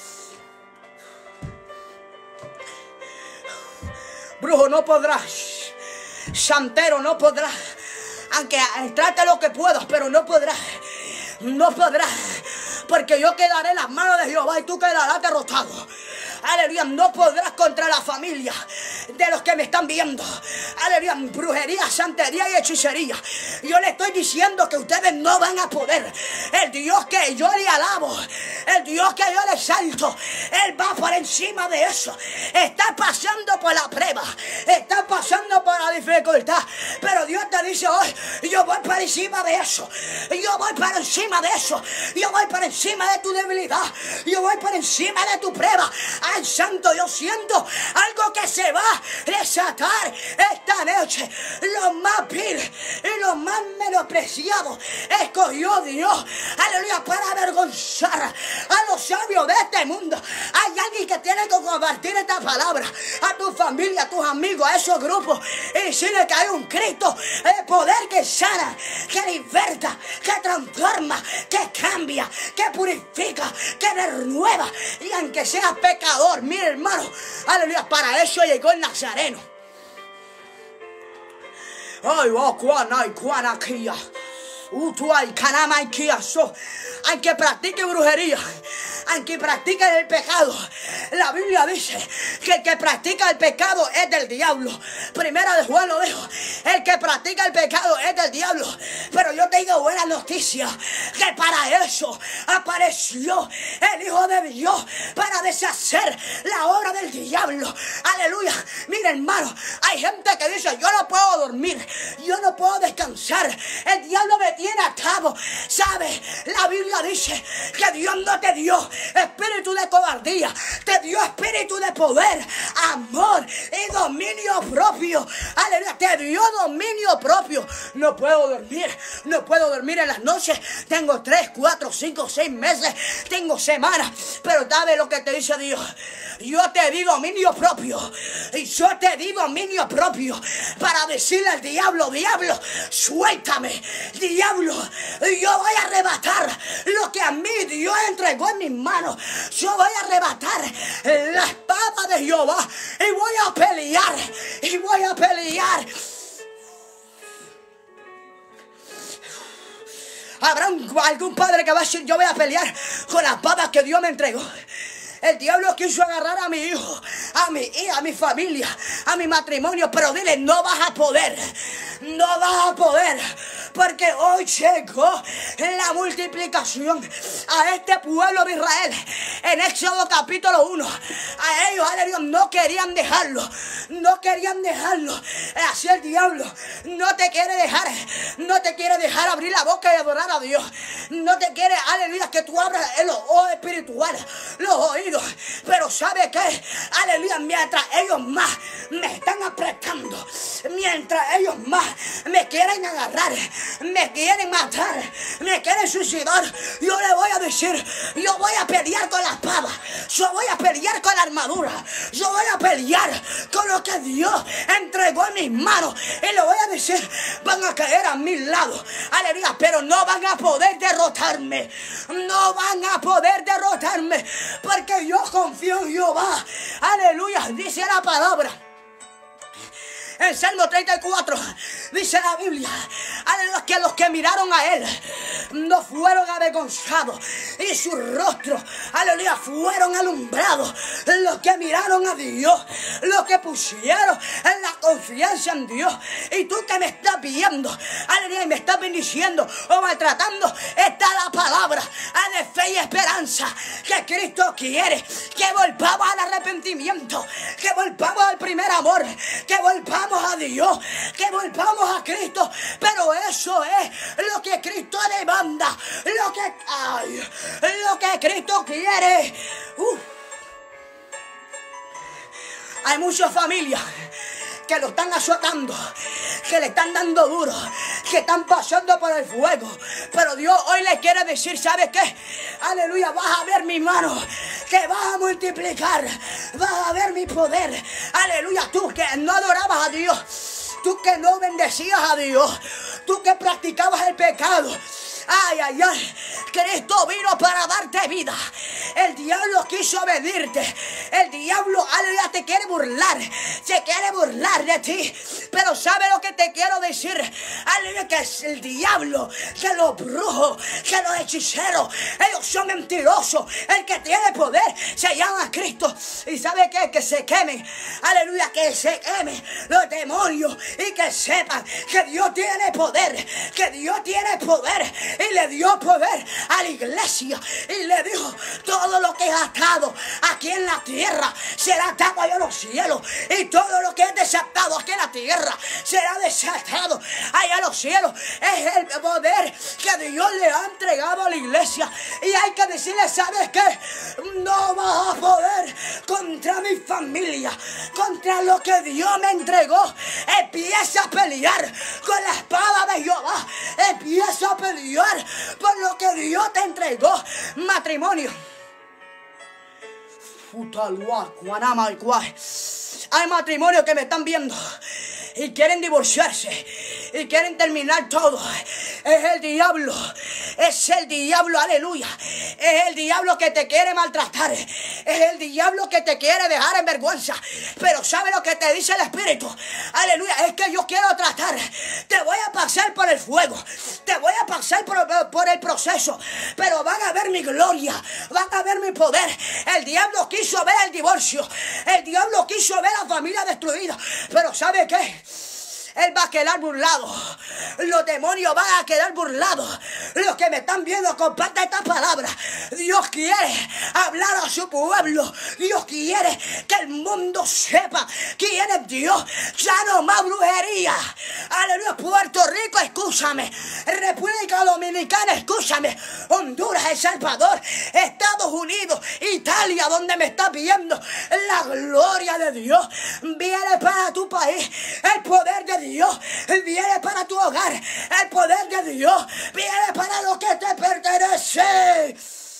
Brujo no podrás, santero no podrás, aunque trate lo que puedas, pero no podrás, no podrás, porque yo quedaré en las manos de Jehová y tú quedarás derrotado. Aleluya, no podrás contra la familia de los que me están viendo. Aleluya, brujería, santería y hechicería. Yo le estoy diciendo que ustedes no van a poder. El Dios que yo le alabo, el Dios que yo le exalto, Él va por encima de eso. Está pasando por la prueba, está pasando por la dificultad, pero Dios te dice hoy, yo voy por encima de eso, yo voy por encima de eso, yo voy por encima de tu debilidad, yo voy por encima de tu prueba. Ay, santo, yo siento algo que se va a desatar esta noche. Lo más vil y lo más menospreciado escogió Dios, aleluya, para avergonzar a los sabios de este mundo. Hay alguien que tiene que compartir esta palabra a tu familia, a tus amigos, a esos grupos, y decirle que hay un Cristo de poder que sana, que liberta, que transforma, que cambia, que purifica, que renueva. Y aunque seas pecador, mire, hermano, aleluya, para eso llegó el Nazareno. Ay, oh, cuana y cuana kia. Utuay, canama y kia so. Aunque practique brujería, aunque practique el pecado, la Biblia dice que el que practica el pecado es del diablo. Primera de Juan lo dijo, el que practica el pecado es del diablo. Pero yo te digo buena noticia, que para eso apareció el Hijo de Dios, para deshacer la obra del diablo. Aleluya. Mira, hermano, hay gente que dice, yo no puedo dormir, yo no puedo descansar, el diablo me tiene atado. ¿Sabe? La Biblia dice que Dios no te dio espíritu de cobardía, te dio espíritu de poder, amor y dominio propio. Aleluya, te dio dominio propio. No puedo dormir, no puedo dormir en las noches. Tengo tres, cuatro, cinco, seis meses, tengo semanas, pero ¿sabes lo que te dice Dios? Yo te di dominio propio, y yo te di dominio propio para decirle al diablo: diablo, suéltame, diablo, yo voy a arrebatar lo que a mí Dios entregó en mis manos. Yo voy a arrebatar la espada de Jehová y voy a pelear, y voy a pelear. Habrá un, algún padre que va a decir: yo voy a pelear con la espada que Dios me entregó. El diablo quiso agarrar a mi hijo, a mi hija, a mi familia, a mi matrimonio, pero dile: no vas a poder, no vas a poder, porque hoy llegó la multiplicación a este pueblo de Israel. En Éxodo capítulo uno, a ellos, aleluya, no querían dejarlo, no querían dejarlo. Así el diablo no te quiere dejar, no te quiere dejar abrir la boca y adorar a Dios. No te quiere, aleluya, que tú abras los ojos espirituales, los oídos. Pero ¿sabe qué? Aleluya, mientras ellos más me están apretando, mientras ellos más me quieren agarrar, me quieren matar, me quieren suicidar, yo le voy a decir: yo voy a pelear con la espada, yo voy a pelear con la armadura, yo voy a pelear con lo que Dios entregó en mis manos, y le voy a decir: van a caer a mi lado, aleluya, pero no van a poder derrotarme, no van a poder derrotarme, porque yo confío en Jehová. Aleluya, dice la palabra. En Salmo treinta y cuatro dice la Biblia, aleluya, que los que miraron a él no fueron avergonzados, y sus rostros, aleluya, fueron alumbrados. Los que miraron a Dios, los que pusieron en la confianza en Dios. Y tú que me estás viendo, aleluya, y me estás bendiciendo o maltratando, está la palabra de fe y esperanza, que Cristo quiere que volvamos al arrepentimiento, que volvamos al primer amor, que volvamos a Dios, que volvamos a Cristo. Pero eso es lo que Cristo demanda, lo que, ay, lo que Cristo quiere. Uh. Hay muchas familias que lo están azotando, que le están dando duro, que están pasando por el fuego. Pero Dios hoy le quiere decir: ¿sabes qué? Aleluya, vas a ver mi mano, que vas a multiplicar, vas a ver mi poder. Aleluya, tú que no adorabas a Dios, tú que no bendecías a Dios, tú que practicabas el pecado. Ay, ay, ay, Cristo vino para darte vida. El diablo quiso venirte. El diablo, aleluya, te quiere burlar, se quiere burlar de ti. Pero ¿sabe lo que te quiero decir? Aleluya, que es el diablo, que los brujos, que los hechiceros, ellos son mentirosos. El que tiene poder se llama Cristo. ¿Y sabe qué? Que se quemen, aleluya, que se quemen los demonios, y que sepan que Dios tiene poder, que Dios tiene poder. Y le dio poder a la iglesia, y le dijo: todo lo que es atado aquí en la tierra será atado allá en los cielos, y todo lo que es desatado aquí en la tierra será desatado allá en los cielos. Es el poder que Dios le ha entregado a la iglesia, y hay que decirle: ¿sabes qué? No vas a poder contra mi familia, contra lo que Dios me entregó. Empieza a pelear con la espada de Jehová, empieza a pelear por lo que Dios te entregó. Matrimonio. Hay matrimonios que me están viendo y quieren divorciarse y quieren terminar todo. Es el diablo, es el diablo, aleluya. Es el diablo que te quiere maltratar, es el diablo que te quiere dejar en vergüenza. Pero ¿sabe lo que te dice el Espíritu? Aleluya, es que yo quiero tratar. Te voy a pasar por el fuego, te voy a pasar por, por el proceso, pero van a ver mi gloria, van a ver mi poder. El diablo quiso ver el divorcio, el diablo quiso ver a la familia destruida, pero ¿sabe qué? Él va a quedar burlado. Los demonios van a quedar burlados. Los que me están viendo, compartan esta palabra. Dios quiere hablar a su pueblo. Dios quiere que el mundo sepa quién es Dios. Ya no más brujería. Aleluya. Puerto Rico, escúchame. República Dominicana, escúchame. Honduras, El Salvador, Estados Estados Unidos, Italia, donde me estás viendo, la gloria de Dios viene para tu país, el poder de Dios viene para tu hogar, el poder de Dios viene para lo que te pertenece.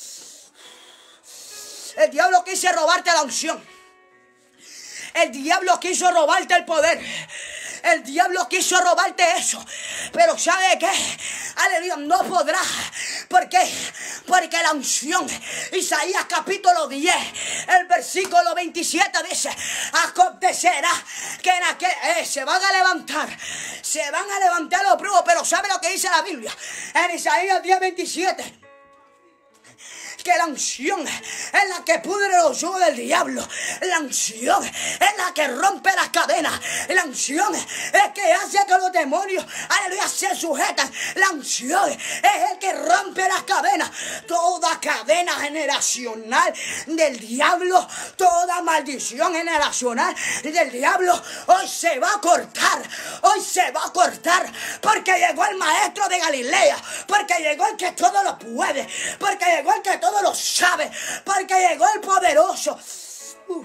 El diablo quiso robarte la unción. El diablo quiso robarte el poder. El diablo quiso robarte eso. Pero ¿sabe qué? Aleluya, no podrá. ¿Por qué? Porque la unción, Isaías capítulo diez, el versículo veintisiete dice: acontecerá que en aquel, eh, se van a levantar, se van a levantar los brujos. Pero ¿sabe lo que dice la Biblia? En Isaías diez, veintisiete. Que la unción es la que pudre los yugos del diablo. La unción es la que rompe las cadenas. La unción es que hace que los demonios, aleluya, se sujetan. La unción es el que rompe las cadenas. Toda cadena generacional del diablo, toda maldición generacional del diablo, hoy se va a cortar. Hoy se va a cortar. Porque llegó el maestro de Galilea. Porque llegó el que todo lo puede. Porque llegó el que todo lo sabe, porque llegó el poderoso. Uf.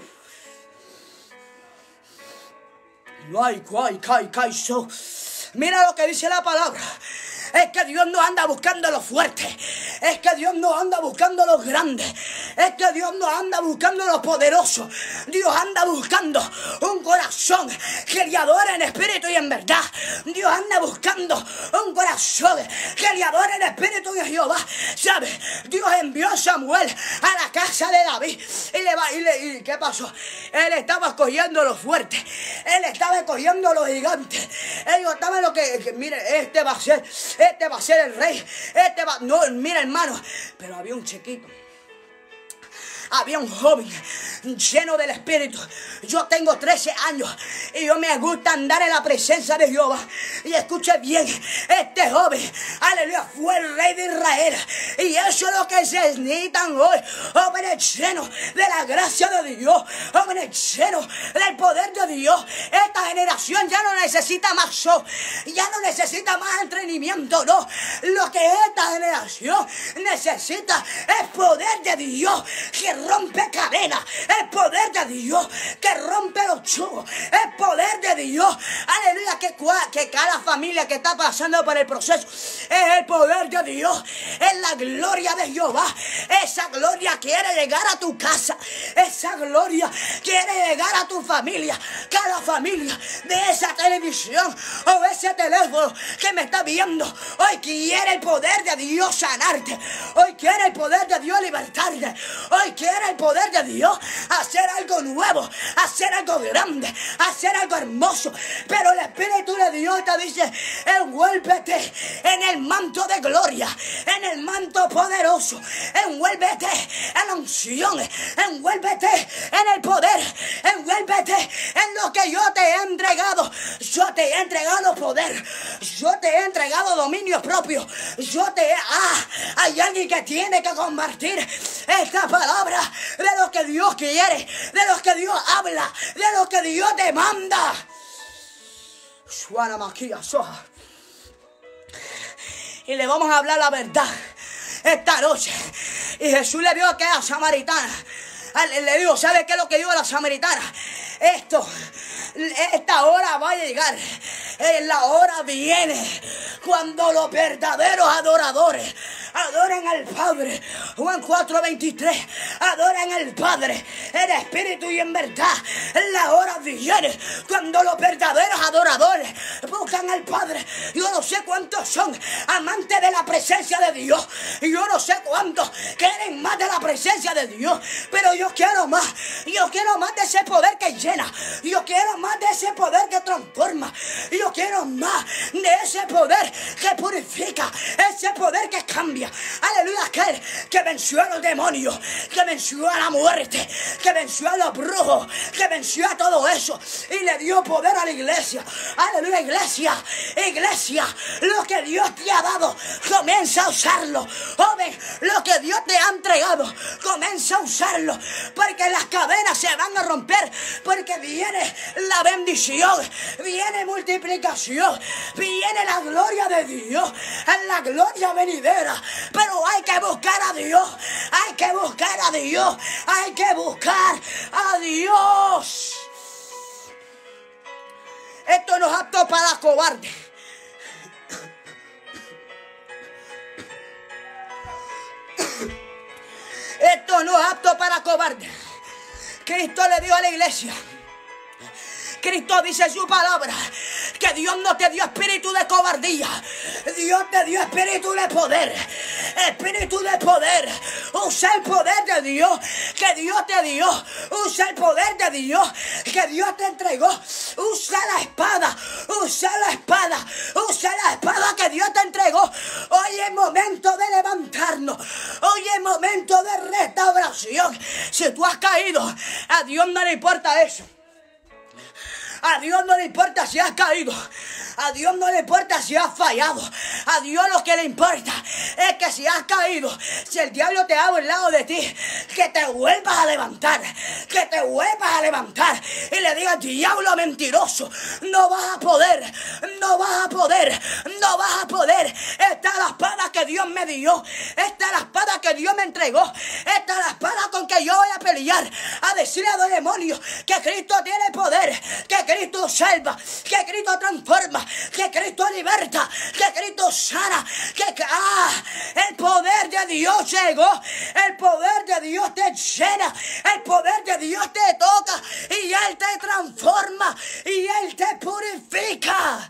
Ay, ay, ay, ay, so. Mira lo que dice la palabra. Es que Dios no anda buscando lo fuerte. Es que Dios no anda buscando los grandes. Es que Dios no anda buscando los poderosos. Dios anda buscando un corazón que le adore en espíritu y en verdad. Dios anda buscando un corazón que le adore en espíritu y en Jehová. ¿Sabe? Dios envió a Samuel a la casa de David. Y le va, y, le, y ¿qué pasó? Él estaba escogiendo lo fuerte. Él estaba escogiendo los gigantes. Ellos estaban lo que, que mire, este va a ser... Este va a ser el rey. Este va... No, mira, hermano. Pero había un chiquito. Había un joven lleno del Espíritu. Yo tengo trece años y yo me gusta andar en la presencia de Jehová. Y escuche bien, este joven, aleluya, fue el rey de Israel. Y eso es lo que se necesitan hoy. Jóvenes llenos de la gracia de Dios. Jóvenes llenos del poder de Dios. Esta generación ya no necesita más show. Ya no necesita más entrenamiento, no. Lo que esta generación necesita es poder de Dios que rompe cadenas, el poder de Dios que rompe los yugos, el poder de Dios, aleluya, que, que cada familia que está pasando por el proceso es el poder de Dios, es la gloria de Jehová. Esa gloria quiere llegar a tu casa, esa gloria quiere llegar a tu familia. Cada familia de esa televisión o ese teléfono que me está viendo hoy quiere el poder de Dios sanarte, hoy quiere el poder de Dios libertarte, hoy quiere el poder de Dios hacer algo nuevo, hacer algo grande, hacer algo hermoso. Pero el Espíritu de Dios te dice: envuélvete en el manto de gloria, en el manto poderoso, envuélvete en la unción, envuélvete en el poder, envuélvete en lo que yo te he entregado. Yo te he entregado poder, yo te he entregado dominio propio, yo te he... Ah, hay alguien que tiene que compartir esta palabra de lo que Dios quiere, de lo que Dios habla, de lo que Dios demanda. Y le vamos a hablar la verdad esta noche. Y Jesús le vio que a la samaritana. Le dijo: ¿sabe qué es lo que dijo la samaritana? Esto, esta hora va a llegar. La hora viene cuando los verdaderos adoradores adoren al Padre. Juan cuatro veintitrés. Adoren al Padre en espíritu y en verdad. La hora viene cuando los verdaderos adoradores buscan al Padre. Yo no sé cuántos son amantes de la presencia de Dios. Yo no sé cuántos quieren más de la presencia de Dios. Pero yo quiero más. Yo quiero más de ese poder que llena. Yo quiero más de ese poder que transforma. Yo quiero más de ese poder que purifica. Ese poder que cambia. Aleluya, aquel que venció a los demonios, que venció a la muerte, que venció a los brujos, que venció a todo eso y le dio poder a la iglesia. Aleluya, iglesia, iglesia, lo que Dios te ha dado, comienza a usarlo. Joven, lo que Dios te ha entregado, comienza a usarlo, porque las cadenas se van van a romper, porque viene la bendición, viene multiplicación, viene la gloria de Dios, en la gloria venidera. Pero hay que buscar a Dios, hay que buscar a Dios, hay que buscar a Dios. Esto no es apto para cobardes. Esto no es apto para cobardes. Cristo le dio a la iglesia. Cristo dice en su palabra que Dios no te dio espíritu de cobardía. Dios te dio espíritu de poder. Espíritu de poder. Usa el poder de Dios que Dios te dio. Usa el poder de Dios que Dios te entregó. Usa la espada. Usa la espada. Usa la espada que Dios te entregó. Hoy es momento de levantarnos. Hoy es momento de restauración. Si tú has caído, a Dios no le importa eso. A Dios no le importa si has caído. A Dios no le importa si has fallado. A Dios lo que le importa es que si has caído, si el diablo te ha burlado de ti, que te vuelvas a levantar. Que te vuelvas a levantar. Y le digas: diablo mentiroso, no vas a poder. No vas a poder. No vas a poder. Esta es la espada que Dios me dio. Esta es la espada que Dios me entregó. Esta es la espada con que yo voy a pelear. A decirle a los demonios que Cristo tiene poder. Que Cristo salva, que Cristo transforma, que Cristo liberta, que Cristo sana, que ah, el poder de Dios llegó, el poder de Dios te llena, el poder de Dios te toca y Él te transforma y Él te purifica.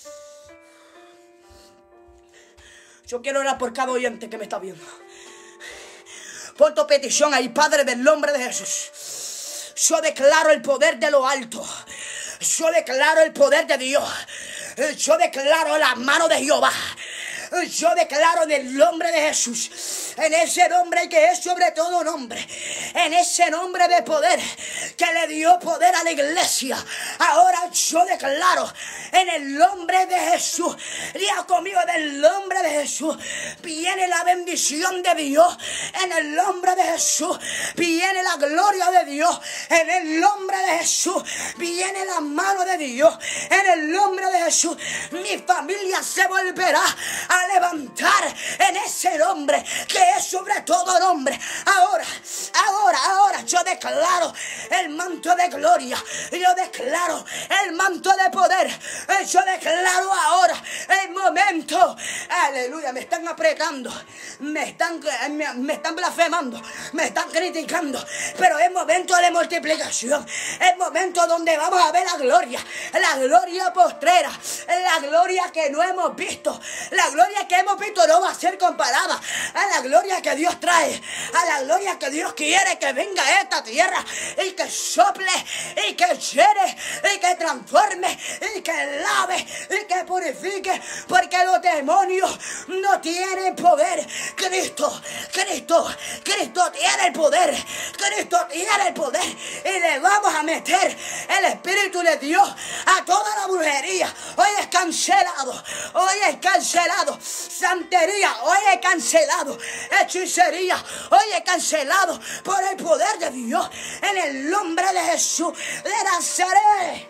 Yo quiero orar por cada oyente que me está viendo. Pon tu petición ahí, Padre, del nombre de Jesús. Yo declaro el poder de lo alto. Yo declaro el poder de Dios. Yo declaro la mano de Jehová. Yo declaro en el nombre de Jesús, en ese nombre que es sobre todo nombre, en ese nombre de poder que le dio poder a la iglesia. Ahora yo declaro en el nombre de Jesús, diga conmigo, en el nombre de Jesús viene la bendición de Dios. En el nombre de Jesús viene la gloria de Dios. En el nombre de Jesús viene la mano de Dios. En el nombre de Jesús mi familia se volverá a a levantar en ese nombre que es sobre todo nombre. Ahora, ahora, ahora yo declaro el manto de gloria. Yo declaro el manto de poder. Yo declaro ahora el momento. Aleluya, me están apretando. Me están, me, me están blasfemando. Me están criticando. Pero es momento de multiplicación. Es momento donde vamos a ver la gloria. La gloria postrera. La gloria que no hemos visto. La gloria que hemos visto no va a ser comparada a la gloria que Dios trae, a la gloria que Dios quiere que venga a esta tierra y que sople y que llene y que transforme y que lave y que purifique, porque los demonios no tienen poder. Cristo, Cristo, Cristo tiene el poder. Cristo tiene el poder y le vamos a meter el Espíritu de Dios a toda la brujería. Hoy es cancelado, hoy es cancelado. Santería, hoy es cancelado. Hechicería, hoy es cancelado por el poder de Dios. En el nombre de Jesús de Nazaret.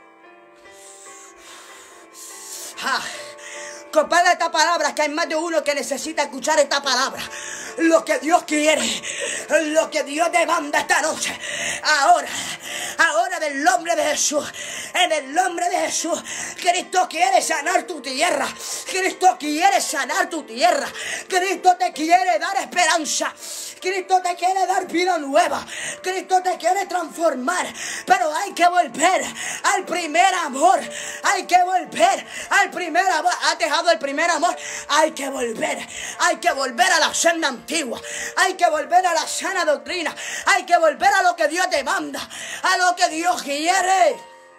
Ah, compadre, esta palabra, que hay más de uno que necesita escuchar esta palabra. Lo que Dios quiere, lo que Dios demanda esta noche. Ahora, ahora en el nombre de Jesús, en el nombre de Jesús, Cristo quiere sanar tu tierra. Cristo quiere sanar tu tierra. Cristo te quiere dar esperanza. Cristo te quiere dar vida nueva. Cristo te quiere transformar. Pero hay que volver al primer amor. Hay que volver al primer amor. ¿Has dejado el primer amor? Hay que volver. Hay que volver a la senda antigua. Hay que volver a la sana doctrina. Hay que volver a lo que Dios demanda. A lo que Dios quiere.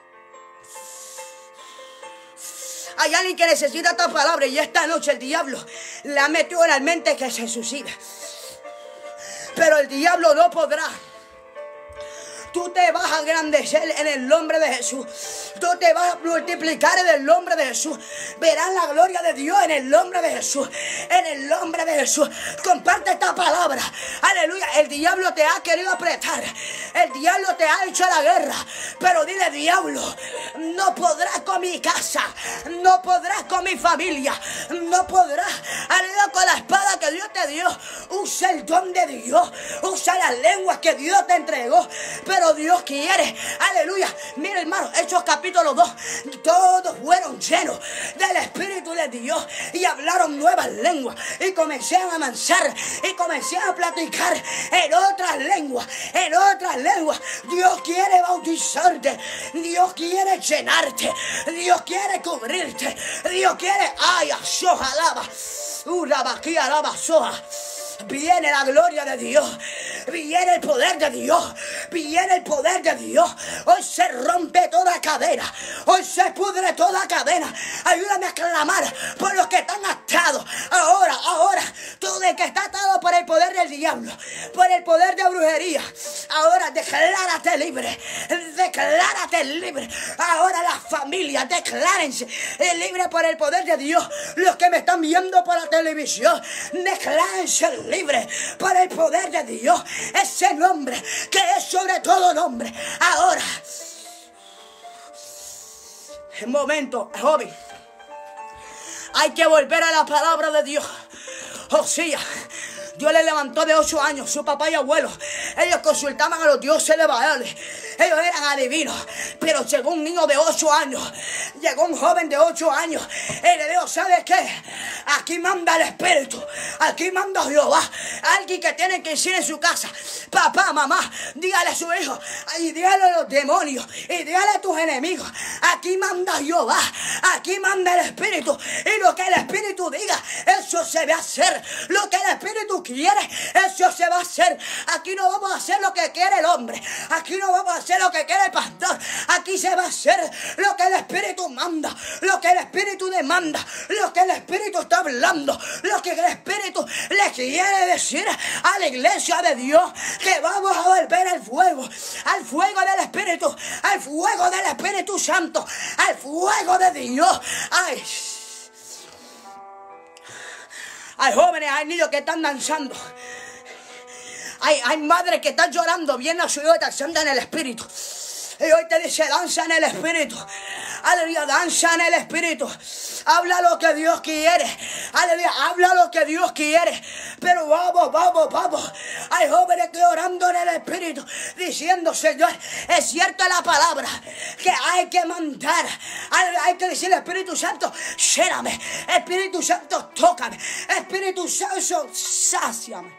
Hay alguien que necesita esta palabra y esta noche el diablo le ha metido en la mente que se suicide. Pero el diablo no podrá. Tú te vas a engrandecer en el nombre de Jesús. Tú te vas a multiplicar en el nombre de Jesús. Verás la gloria de Dios en el nombre de Jesús. En el nombre de Jesús. Comparte esta palabra. Aleluya. El diablo te ha querido apretar. El diablo te ha hecho la guerra, pero dile: diablo, no podrás con mi casa, no podrás con mi familia, no podrás. Aleluya, con la espada que Dios te dio. Usa el don de Dios, usa las lenguas que Dios te entregó, pero Dios quiere, aleluya. Mira, hermano, Hechos capítulo dos, todos fueron llenos del Espíritu de Dios y hablaron nuevas lenguas y comenzaron a avanzar y comenzaron a platicar en otras lenguas, en otras lenguas. Dios quiere bautizarte, Dios quiere llenarte, Dios quiere cubrirte, Dios quiere, ay, soja, alaba, una vaquilla, alaba, soja. Viene la gloria de Dios, viene el poder de Dios, viene el poder de Dios. Hoy se rompe toda cadena, hoy se pudre toda cadena. Ayúdame a clamar por los que están atados. Ahora, ahora, todo el que está atado por el poder del diablo, por el poder de brujería, ahora declárate libre, declárate libre. Ahora las familias, declárense libre por el poder de Dios. Los que me están viendo por la televisión, declárense libre por el poder de Dios. Ese nombre que es sobre todo nombre. Ahora, en momento, joven, hay que volver a la palabra de Dios. Josías, Dios le levantó de ocho años, su papá y abuelo. Ellos consultaban a los dioses de Baal. Ellos eran adivinos. Pero llegó un niño de ocho años. Llegó un joven de ocho años. Y le dijo: ¿sabes qué? Aquí manda el Espíritu. Aquí manda Jehová. Alguien que tiene que decir en su casa: papá, mamá, dígale a su hijo. Y dígale a los demonios. Y dígale a tus enemigos: aquí manda Jehová. Aquí manda el Espíritu. Y lo que el Espíritu diga, eso se va a hacer. Lo que el Espíritu quiere, eso se va a hacer. Aquí no vamos a hacer lo que quiere el hombre. Aquí no vamos a hacer lo que quiere el pastor. Aquí se va a hacer lo que el Espíritu manda, lo que el Espíritu demanda, lo que el Espíritu está hablando, lo que el Espíritu le quiere decir a la iglesia de Dios: que vamos a volver al fuego, al fuego del Espíritu, al fuego del Espíritu Santo, al fuego de Dios. Ay, hay jóvenes, hay niños que están danzando. Hay, hay madres que están llorando, viendo a su hijo danzando en el Espíritu. Y hoy te dice: danza en el Espíritu. Aleluya, danza en el Espíritu. Habla lo que Dios quiere. Aleluya, habla lo que Dios quiere. Pero vamos, vamos, vamos. Hay jóvenes que orando en el Espíritu, diciendo: Señor, es cierta la palabra que hay que mandar. Hay que decirle: Espíritu Santo, lléname. Espíritu Santo, tócame. Espíritu Santo, sáciame.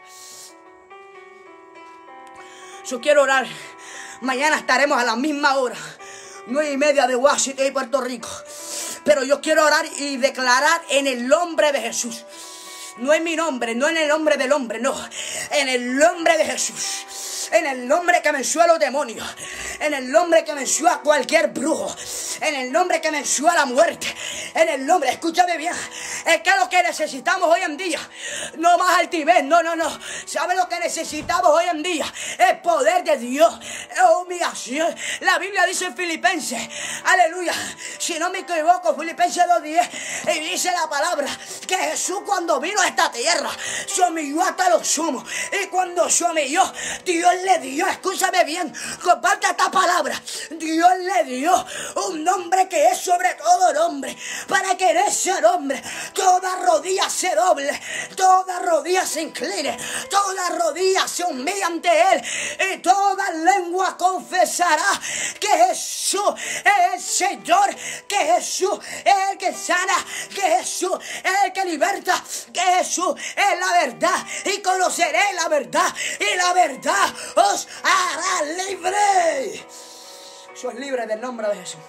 Yo quiero orar. Mañana estaremos a la misma hora, nueve y media de Washington y Puerto Rico. Pero yo quiero orar y declarar en el nombre de Jesús. No en mi nombre, no en el nombre del hombre, no. En el nombre de Jesús. En el nombre que venció a los demonios. En el nombre que venció a cualquier brujo. En el nombre que venció a la muerte. En el nombre, escúchame bien. Es que lo que necesitamos hoy en día, no más altivez, no, no, no. ¿Sabe lo que necesitamos hoy en día? El poder de Dios. Es humillación. La Biblia dice en Filipenses, aleluya, si no me equivoco, Filipenses dos diez, y dice la palabra que Jesús, cuando vino a esta tierra, se humilló hasta lo sumo. Y cuando se humilló, Dios le dio, escúchame bien, comparte esta palabra, Dios le dio un nombre que es sobre todo nombre, para que en ese nombre toda rodilla se doble, toda rodilla se incline, toda rodilla se humilla ante Él, y toda lengua confesará que Jesús es el Señor, que Jesús es el que sana, que Jesús es el que liberta, que Jesús es la verdad, y conoceré la verdad, y la verdad os hará libre. Soy libre del nombre de Jesús.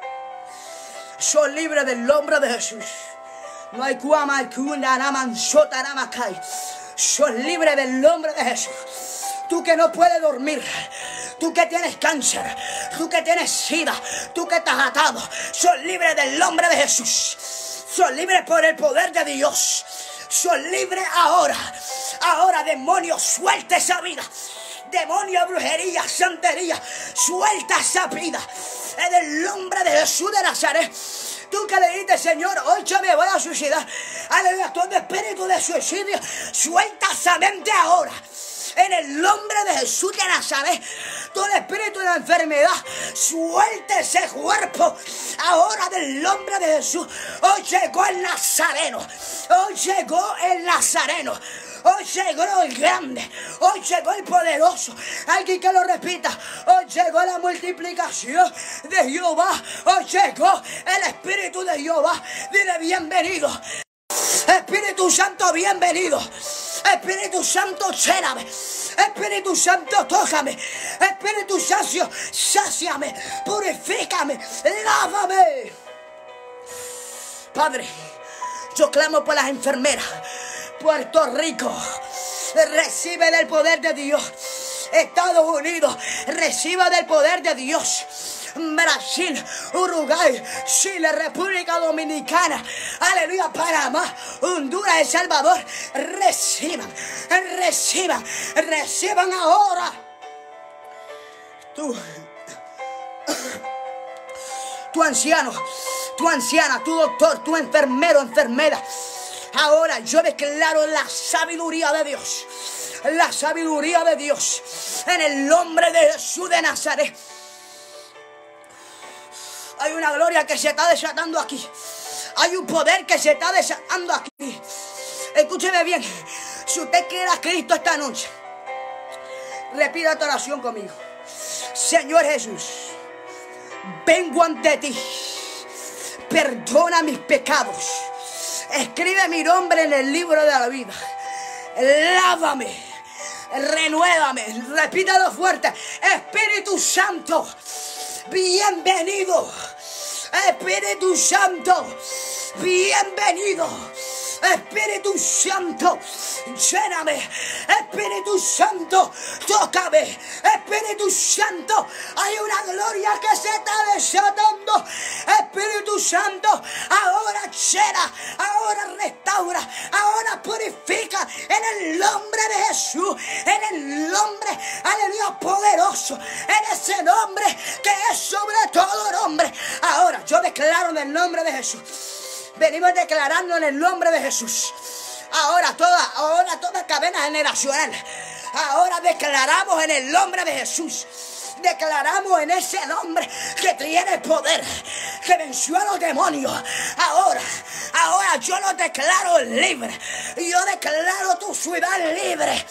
Soy libre del nombre de Jesús. No hay cuama, cuna, naman, sota, namakai. Soy libre del nombre de Jesús. Tú que no puedes dormir, tú que tienes cáncer, tú que tienes sida, tú que estás atado, soy libre del nombre de Jesús. Soy libre por el poder de Dios. Soy libre ahora. Ahora, demonio, suelta esa vida. Demonio, brujería, santería, suelta esa vida. En el nombre de Jesús de Nazaret. Tú que le dijiste: Señor, hoy yo me voy a suicidar. Aleluya, todo espíritu de suicidio, suelta esa mente ahora. En el nombre de Jesús de Nazaret, todo espíritu de enfermedad, suelte ese cuerpo. Ahora del nombre de Jesús. Hoy llegó el Nazareno. Hoy llegó el Nazareno. Hoy llegó el grande. Hoy llegó el poderoso. Alguien que lo repita. Hoy llegó la multiplicación de Jehová. Hoy llegó el Espíritu de Jehová. Dile bienvenido. Espíritu Santo, bienvenido. Espíritu Santo, lléname. Espíritu Santo, tócame. Espíritu Santo, sáciame. Purifícame. Lávame. Padre, yo clamo por las enfermeras. Puerto Rico, recibe del poder de Dios. Estados Unidos, reciba del poder de Dios. Brasil, Uruguay, Chile, República Dominicana, aleluya, Panamá, Honduras, El Salvador, reciban, reciban, reciban ahora. Tú, tu anciano, tu anciana, tu doctor, tu enfermero, enfermera. Ahora yo declaro la sabiduría de Dios. La sabiduría de Dios. En el nombre de Jesús de Nazaret. Hay una gloria que se está desatando aquí. Hay un poder que se está desatando aquí. Escúcheme bien. Si usted quiere a Cristo esta noche, repita esta oración conmigo. Señor Jesús, vengo ante ti. Perdona mis pecados. Escribe mi nombre en el libro de la vida. Lávame. Renuévame. Repítalo fuerte. Espíritu Santo, bienvenido. Espíritu Santo, bienvenido. Espíritu Santo, lléname. Espíritu Santo, tócame. Espíritu Santo, hay una gloria que se está desatando. Espíritu Santo, ahora llena, ahora restaura, ahora purifica. En el nombre de Jesús, en el nombre, aleluya, poderoso, en ese nombre que es sobre todo nombre. Ahora yo declaro en el nombre de Jesús. Venimos declarando en el nombre de Jesús. Ahora toda, ahora toda cadena generacional. Ahora declaramos en el nombre de Jesús. Declaramos en ese nombre que tiene poder, que venció a los demonios. Ahora, ahora yo lo declaro libre. Yo declaro tu ciudad libre.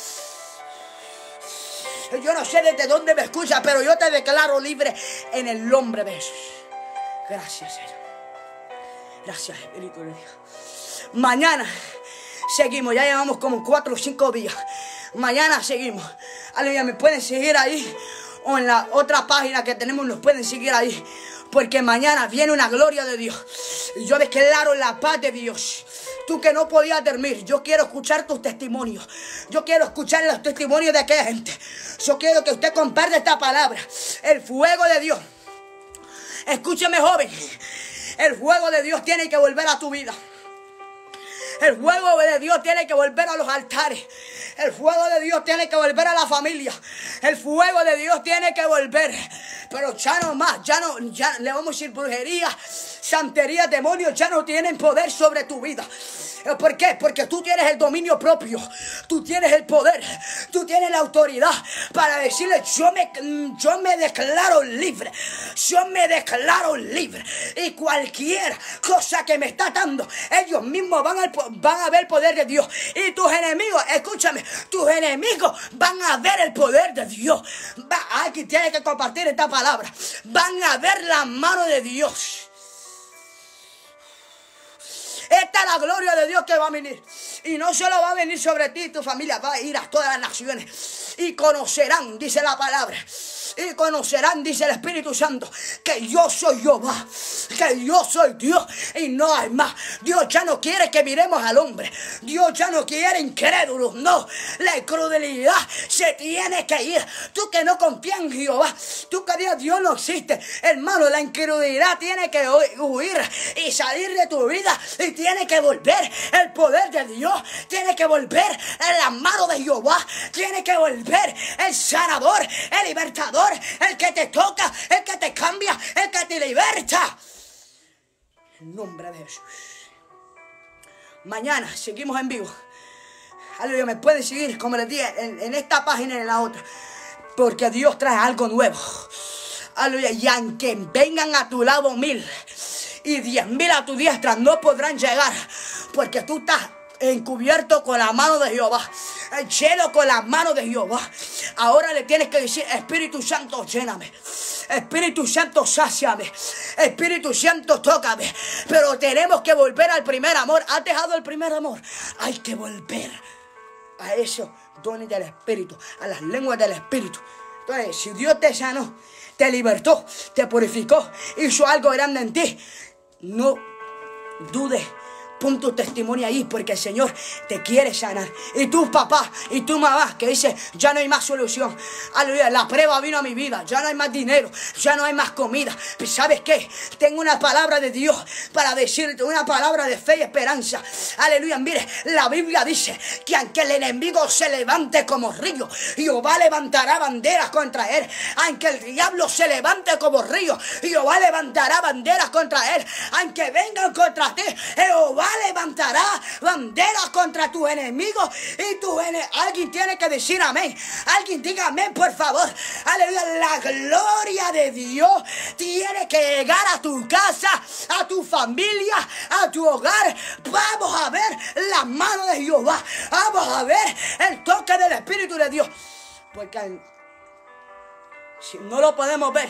Yo no sé desde dónde me escuchas, pero yo te declaro libre en el nombre de Jesús. Gracias, Señor. Gracias, Espíritu de Dios. Mañana seguimos. Ya llevamos como cuatro o cinco días. Mañana seguimos. Aleluya, me pueden seguir ahí. O en la otra página que tenemos nos pueden seguir ahí. Porque mañana viene una gloria de Dios. Y yo declaro la paz de Dios. Tú que no podías dormir, yo quiero escuchar tus testimonios. Yo quiero escuchar los testimonios de aquella gente. Yo quiero que usted comparte esta palabra. El fuego de Dios. Escúcheme, joven. El fuego de Dios tiene que volver a tu vida. El fuego de Dios tiene que volver a los altares. El fuego de Dios tiene que volver a la familia. El fuego de Dios tiene que volver. Pero ya no más, ya no, ya le vamos a decir brujería, santería, demonios, ya no tienen poder sobre tu vida. ¿Por qué? Porque tú tienes el dominio propio. Tú tienes el poder. Tú tienes la autoridad para decirle, yo me, yo me declaro libre. Yo me declaro libre. Y cualquier cosa que me está dando, ellos mismos van, al, van a ver el poder de Dios. Y tus enemigos, escúchame, tus enemigos van a ver el poder de Dios. Va, alguien tiene que compartir esta palabra. Van a ver la mano de Dios. Esta es la gloria de Dios que va a venir. Y no solo va a venir sobre ti y tu familia, va a ir a todas las naciones. Y conocerán, dice la palabra. Y conocerán, dice el Espíritu Santo, que yo soy Jehová, que yo soy Dios y no hay más. Dios ya no quiere que miremos al hombre. Dios ya no quiere incrédulos. No, la incredulidad se tiene que ir. Tú que no confías en Jehová, tú que Dios, Dios no existe, hermano, la incredulidad tiene que huir y salir de tu vida. Y tiene que volver el poder de Dios. Tiene que volver en la mano de Jehová. Tiene que volver el sanador, el libertador, el que te toca, el que te cambia, el que te liberta. En nombre de Jesús. Mañana seguimos en vivo. aleluya, me pueden seguir, como les dije, en, en esta página y en la otra. Porque Dios trae algo nuevo. Aleluya. Y aunque vengan a tu lado mil y diez mil a tu diestra, no podrán llegar. Porque tú estás encubierto con la mano de Jehová, lleno con la mano de Jehová. Ahora le tienes que decir: Espíritu Santo, lléname. Espíritu Santo, sáciame. Espíritu Santo, tócame. Pero tenemos que volver al primer amor. ¿Has dejado el primer amor? Hay que volver a esos dones del Espíritu, a las lenguas del Espíritu. Entonces, si Dios te sanó, te libertó, te purificó, hizo algo grande en ti, no dudes. Pon tu testimonio ahí, porque el Señor te quiere sanar. Y tu papá y tu mamá que dice: ya no hay más solución. Aleluya, la prueba vino a mi vida. Ya no hay más dinero, ya no hay más comida. Pero ¿sabes qué? Tengo una palabra de Dios para decirte, una palabra de fe y esperanza. Aleluya, mire, la Biblia dice que aunque el enemigo se levante como río, Jehová levantará banderas contra él. Aunque el diablo se levante como río, Jehová levantará banderas contra él. Aunque vengan contra ti, Jehová levantará banderas contra tus enemigos y tus enemigos. Alguien tiene que decir amén. Alguien diga amén, por favor. Aleluya. La gloria de Dios tiene que llegar a tu casa, a tu familia, a tu hogar. Vamos a ver la mano de Jehová. Vamos a ver el toque del Espíritu de Dios. Porque si no lo podemos ver,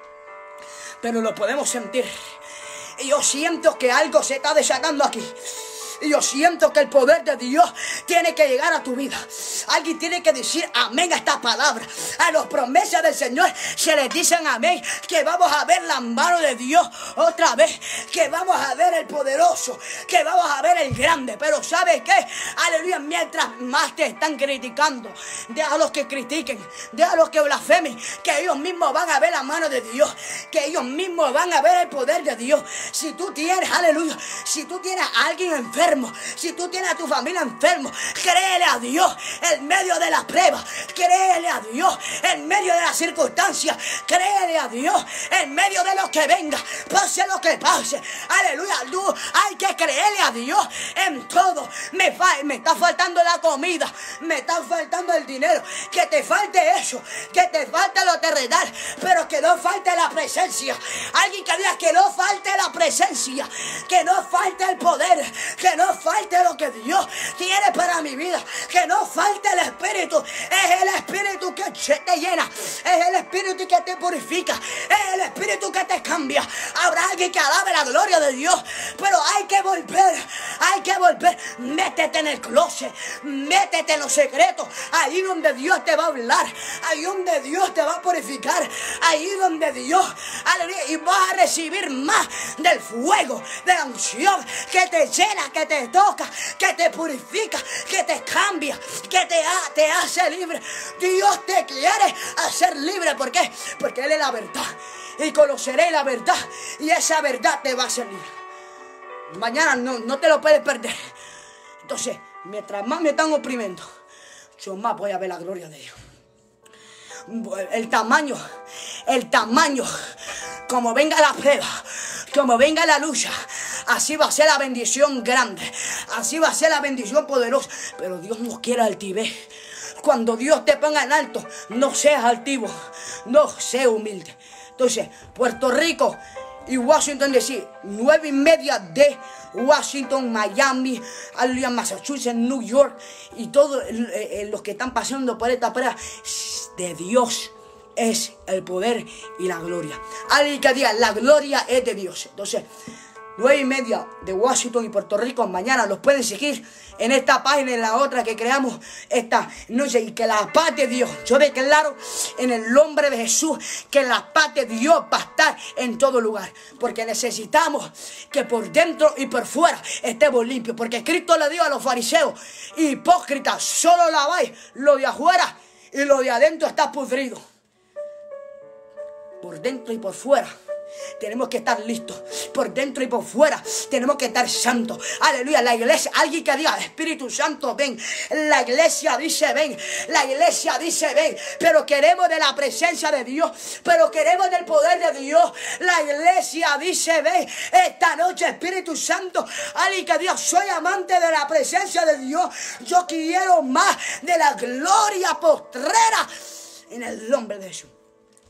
pero lo podemos sentir. Y yo siento que algo se está desatando aquí. Y yo siento que el poder de Dios tiene que llegar a tu vida. Alguien tiene que decir amén a esta palabra. A las promesas del Señor se les dicen amén. Que vamos a ver la mano de Dios otra vez. Que vamos a ver el poderoso. Que vamos a ver el grande. Pero ¿sabes qué? Aleluya. Mientras más te están criticando, deja a los que critiquen, deja a los que blasfemen, que ellos mismos van a ver la mano de Dios. Que ellos mismos van a ver el poder de Dios. Si tú tienes, aleluya, si tú tienes a alguien enfermo, si tú tienes a tu familia enfermo, créele a Dios en medio de la prueba. Créele a Dios en medio de las circunstancias. Créele a Dios en medio de lo que venga, pase lo que pase. Aleluya. Tú, hay que creerle a Dios en todo. Me, fa me está faltando la comida, me está faltando el dinero. Que te falte eso, que te falte lo terrenal, pero que no falte la presencia. Alguien que diga que no falte la presencia, que no falte el poder, que no falte lo que Dios tiene para mi vida, que no falte el Espíritu. Es el Espíritu que te llena, es el Espíritu que te purifica, es el Espíritu que te cambia. Habrá alguien que alabe la gloria de Dios, pero hay que volver, hay que volver. Métete en el closet, métete en los secretos, ahí donde Dios te va a hablar, ahí donde Dios te va a purificar, ahí donde Dios, aleluya, y vas a recibir más del fuego, de la unción que te llena, que te toca, que te purifica, que te cambia, que te, ha, te hace libre. Dios te quiere hacer libre. ¿Por qué? Porque Él es la verdad. Y conoceré la verdad, y esa verdad te va a hacer libre. Mañana no, no te lo puedes perder. Entonces, mientras más me están oprimiendo, yo más voy a ver la gloria de Dios. El tamaño, el tamaño, como venga la prueba, como venga la lucha, así va a ser la bendición grande, así va a ser la bendición poderosa. Pero Dios no quiere altivez. Cuando Dios te ponga en alto, no seas altivo, no seas humilde. Entonces, Puerto Rico y Washington D C, nueve y media de Washington, Miami, Massachusetts, New York, y todos eh, los que están pasando por esta prueba, de Dios es el poder y la gloria. Alguien que diga, la gloria es de Dios. Entonces, nueve y media de Washington y Puerto Rico, mañana los pueden seguir en esta página, en la otra que creamos esta noche. Y que la paz de Dios, yo declaro en el nombre de Jesús, que la paz de Dios va a estar en todo lugar. Porque necesitamos que por dentro y por fuera estemos limpios. Porque Cristo le dijo a los fariseos: hipócritas, solo laváis lo de afuera y lo de adentro está pudrido. Por dentro y por fuera Tenemos que estar listos por dentro y por fuera. Tenemos que estar santos. Aleluya. La iglesia, alguien que diga, Espíritu Santo, ven. La iglesia dice, ven. La iglesia dice, ven. Pero queremos de la presencia de Dios. Pero queremos del poder de Dios. La iglesia dice, ven. Esta noche, Espíritu Santo, alguien que diga, soy amante de la presencia de Dios. Yo quiero más de la gloria postrera en el nombre de Jesús.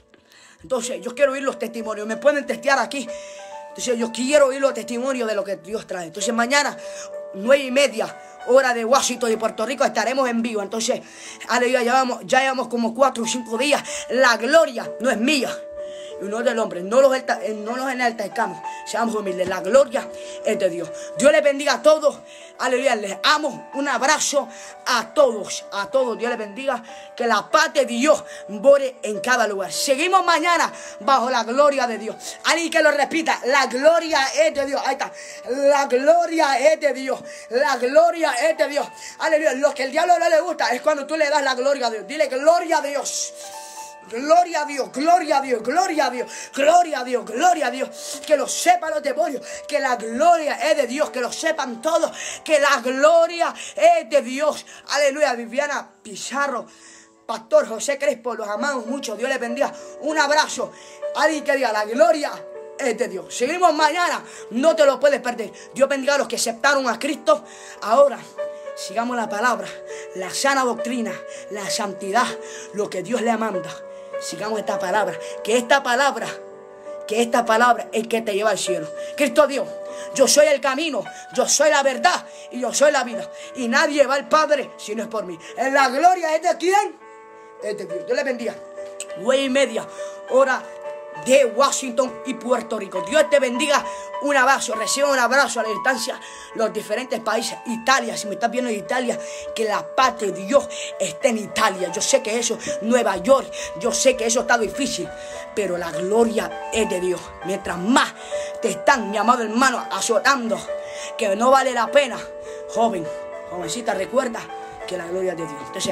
Entonces yo quiero oír los testimonios. Me pueden testear aquí. Entonces yo quiero oír los testimonios de lo que Dios trae. Entonces mañana, nueve y media, hora de Washington y Puerto Rico, estaremos en vivo. Entonces, aleluya, ya llevamos, ya llevamos como cuatro o cinco días. La gloria no es mía y no es del hombre. No los, no los enaltezcamos. Seamos humildes. La gloria es de Dios. Dios les bendiga a todos. Aleluya. Les amo. Un abrazo a todos. A todos. Dios les bendiga. Que la paz de Dios more en cada lugar. Seguimos mañana bajo la gloria de Dios. Alguien que lo repita. La gloria es de Dios. Ahí está. La gloria es de Dios. La gloria es de Dios. Aleluya. Lo que el diablo no le gusta es cuando tú le das la gloria a Dios. Dile gloria a Dios. Gloria a Dios, gloria a Dios, gloria a Dios, gloria a Dios, gloria a Dios. Que lo sepan los demonios, que la gloria es de Dios, que lo sepan todos, que la gloria es de Dios. Aleluya. Viviana Pizarro, Pastor José Crespo, los amamos mucho. Dios les bendiga. Un abrazo. Alguien que diga, la gloria es de Dios. Seguimos mañana, no te lo puedes perder. Dios bendiga a los que aceptaron a Cristo. Ahora sigamos la palabra, la sana doctrina, la santidad, lo que Dios le manda. Sigamos esta palabra, que esta palabra, que esta palabra es que te lleva al cielo. Cristo Dios, yo soy el camino, yo soy la verdad y yo soy la vida. Y nadie va al Padre si no es por mí. En la gloria es de quién? Es de Dios. Dios les bendiga. Nueve y media, hora de Washington y Puerto Rico. Dios te bendiga. Un abrazo, recibe un abrazo a la distancia, los diferentes países. Italia, si me estás viendo en Italia, que la paz de Dios esté en Italia. Yo sé que eso, Nueva York, yo sé que eso está difícil, pero la gloria es de Dios. Mientras más te están, mi amado hermano, azotando, que no vale la pena, joven, jovencita, recuerda que la gloria es de Dios. Entonces,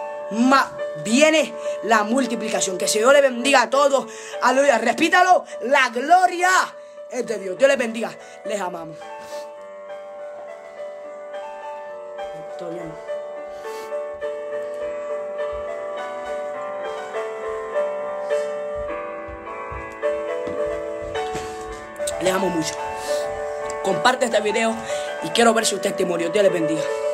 más viene la multiplicación. Que Dios le bendiga a todos. Aleluya. Repítalo. La gloria es de Dios. Dios les bendiga. Les amamos. Todo bien. Les amo mucho. Comparte este video y quiero ver su testimonio. Dios les bendiga.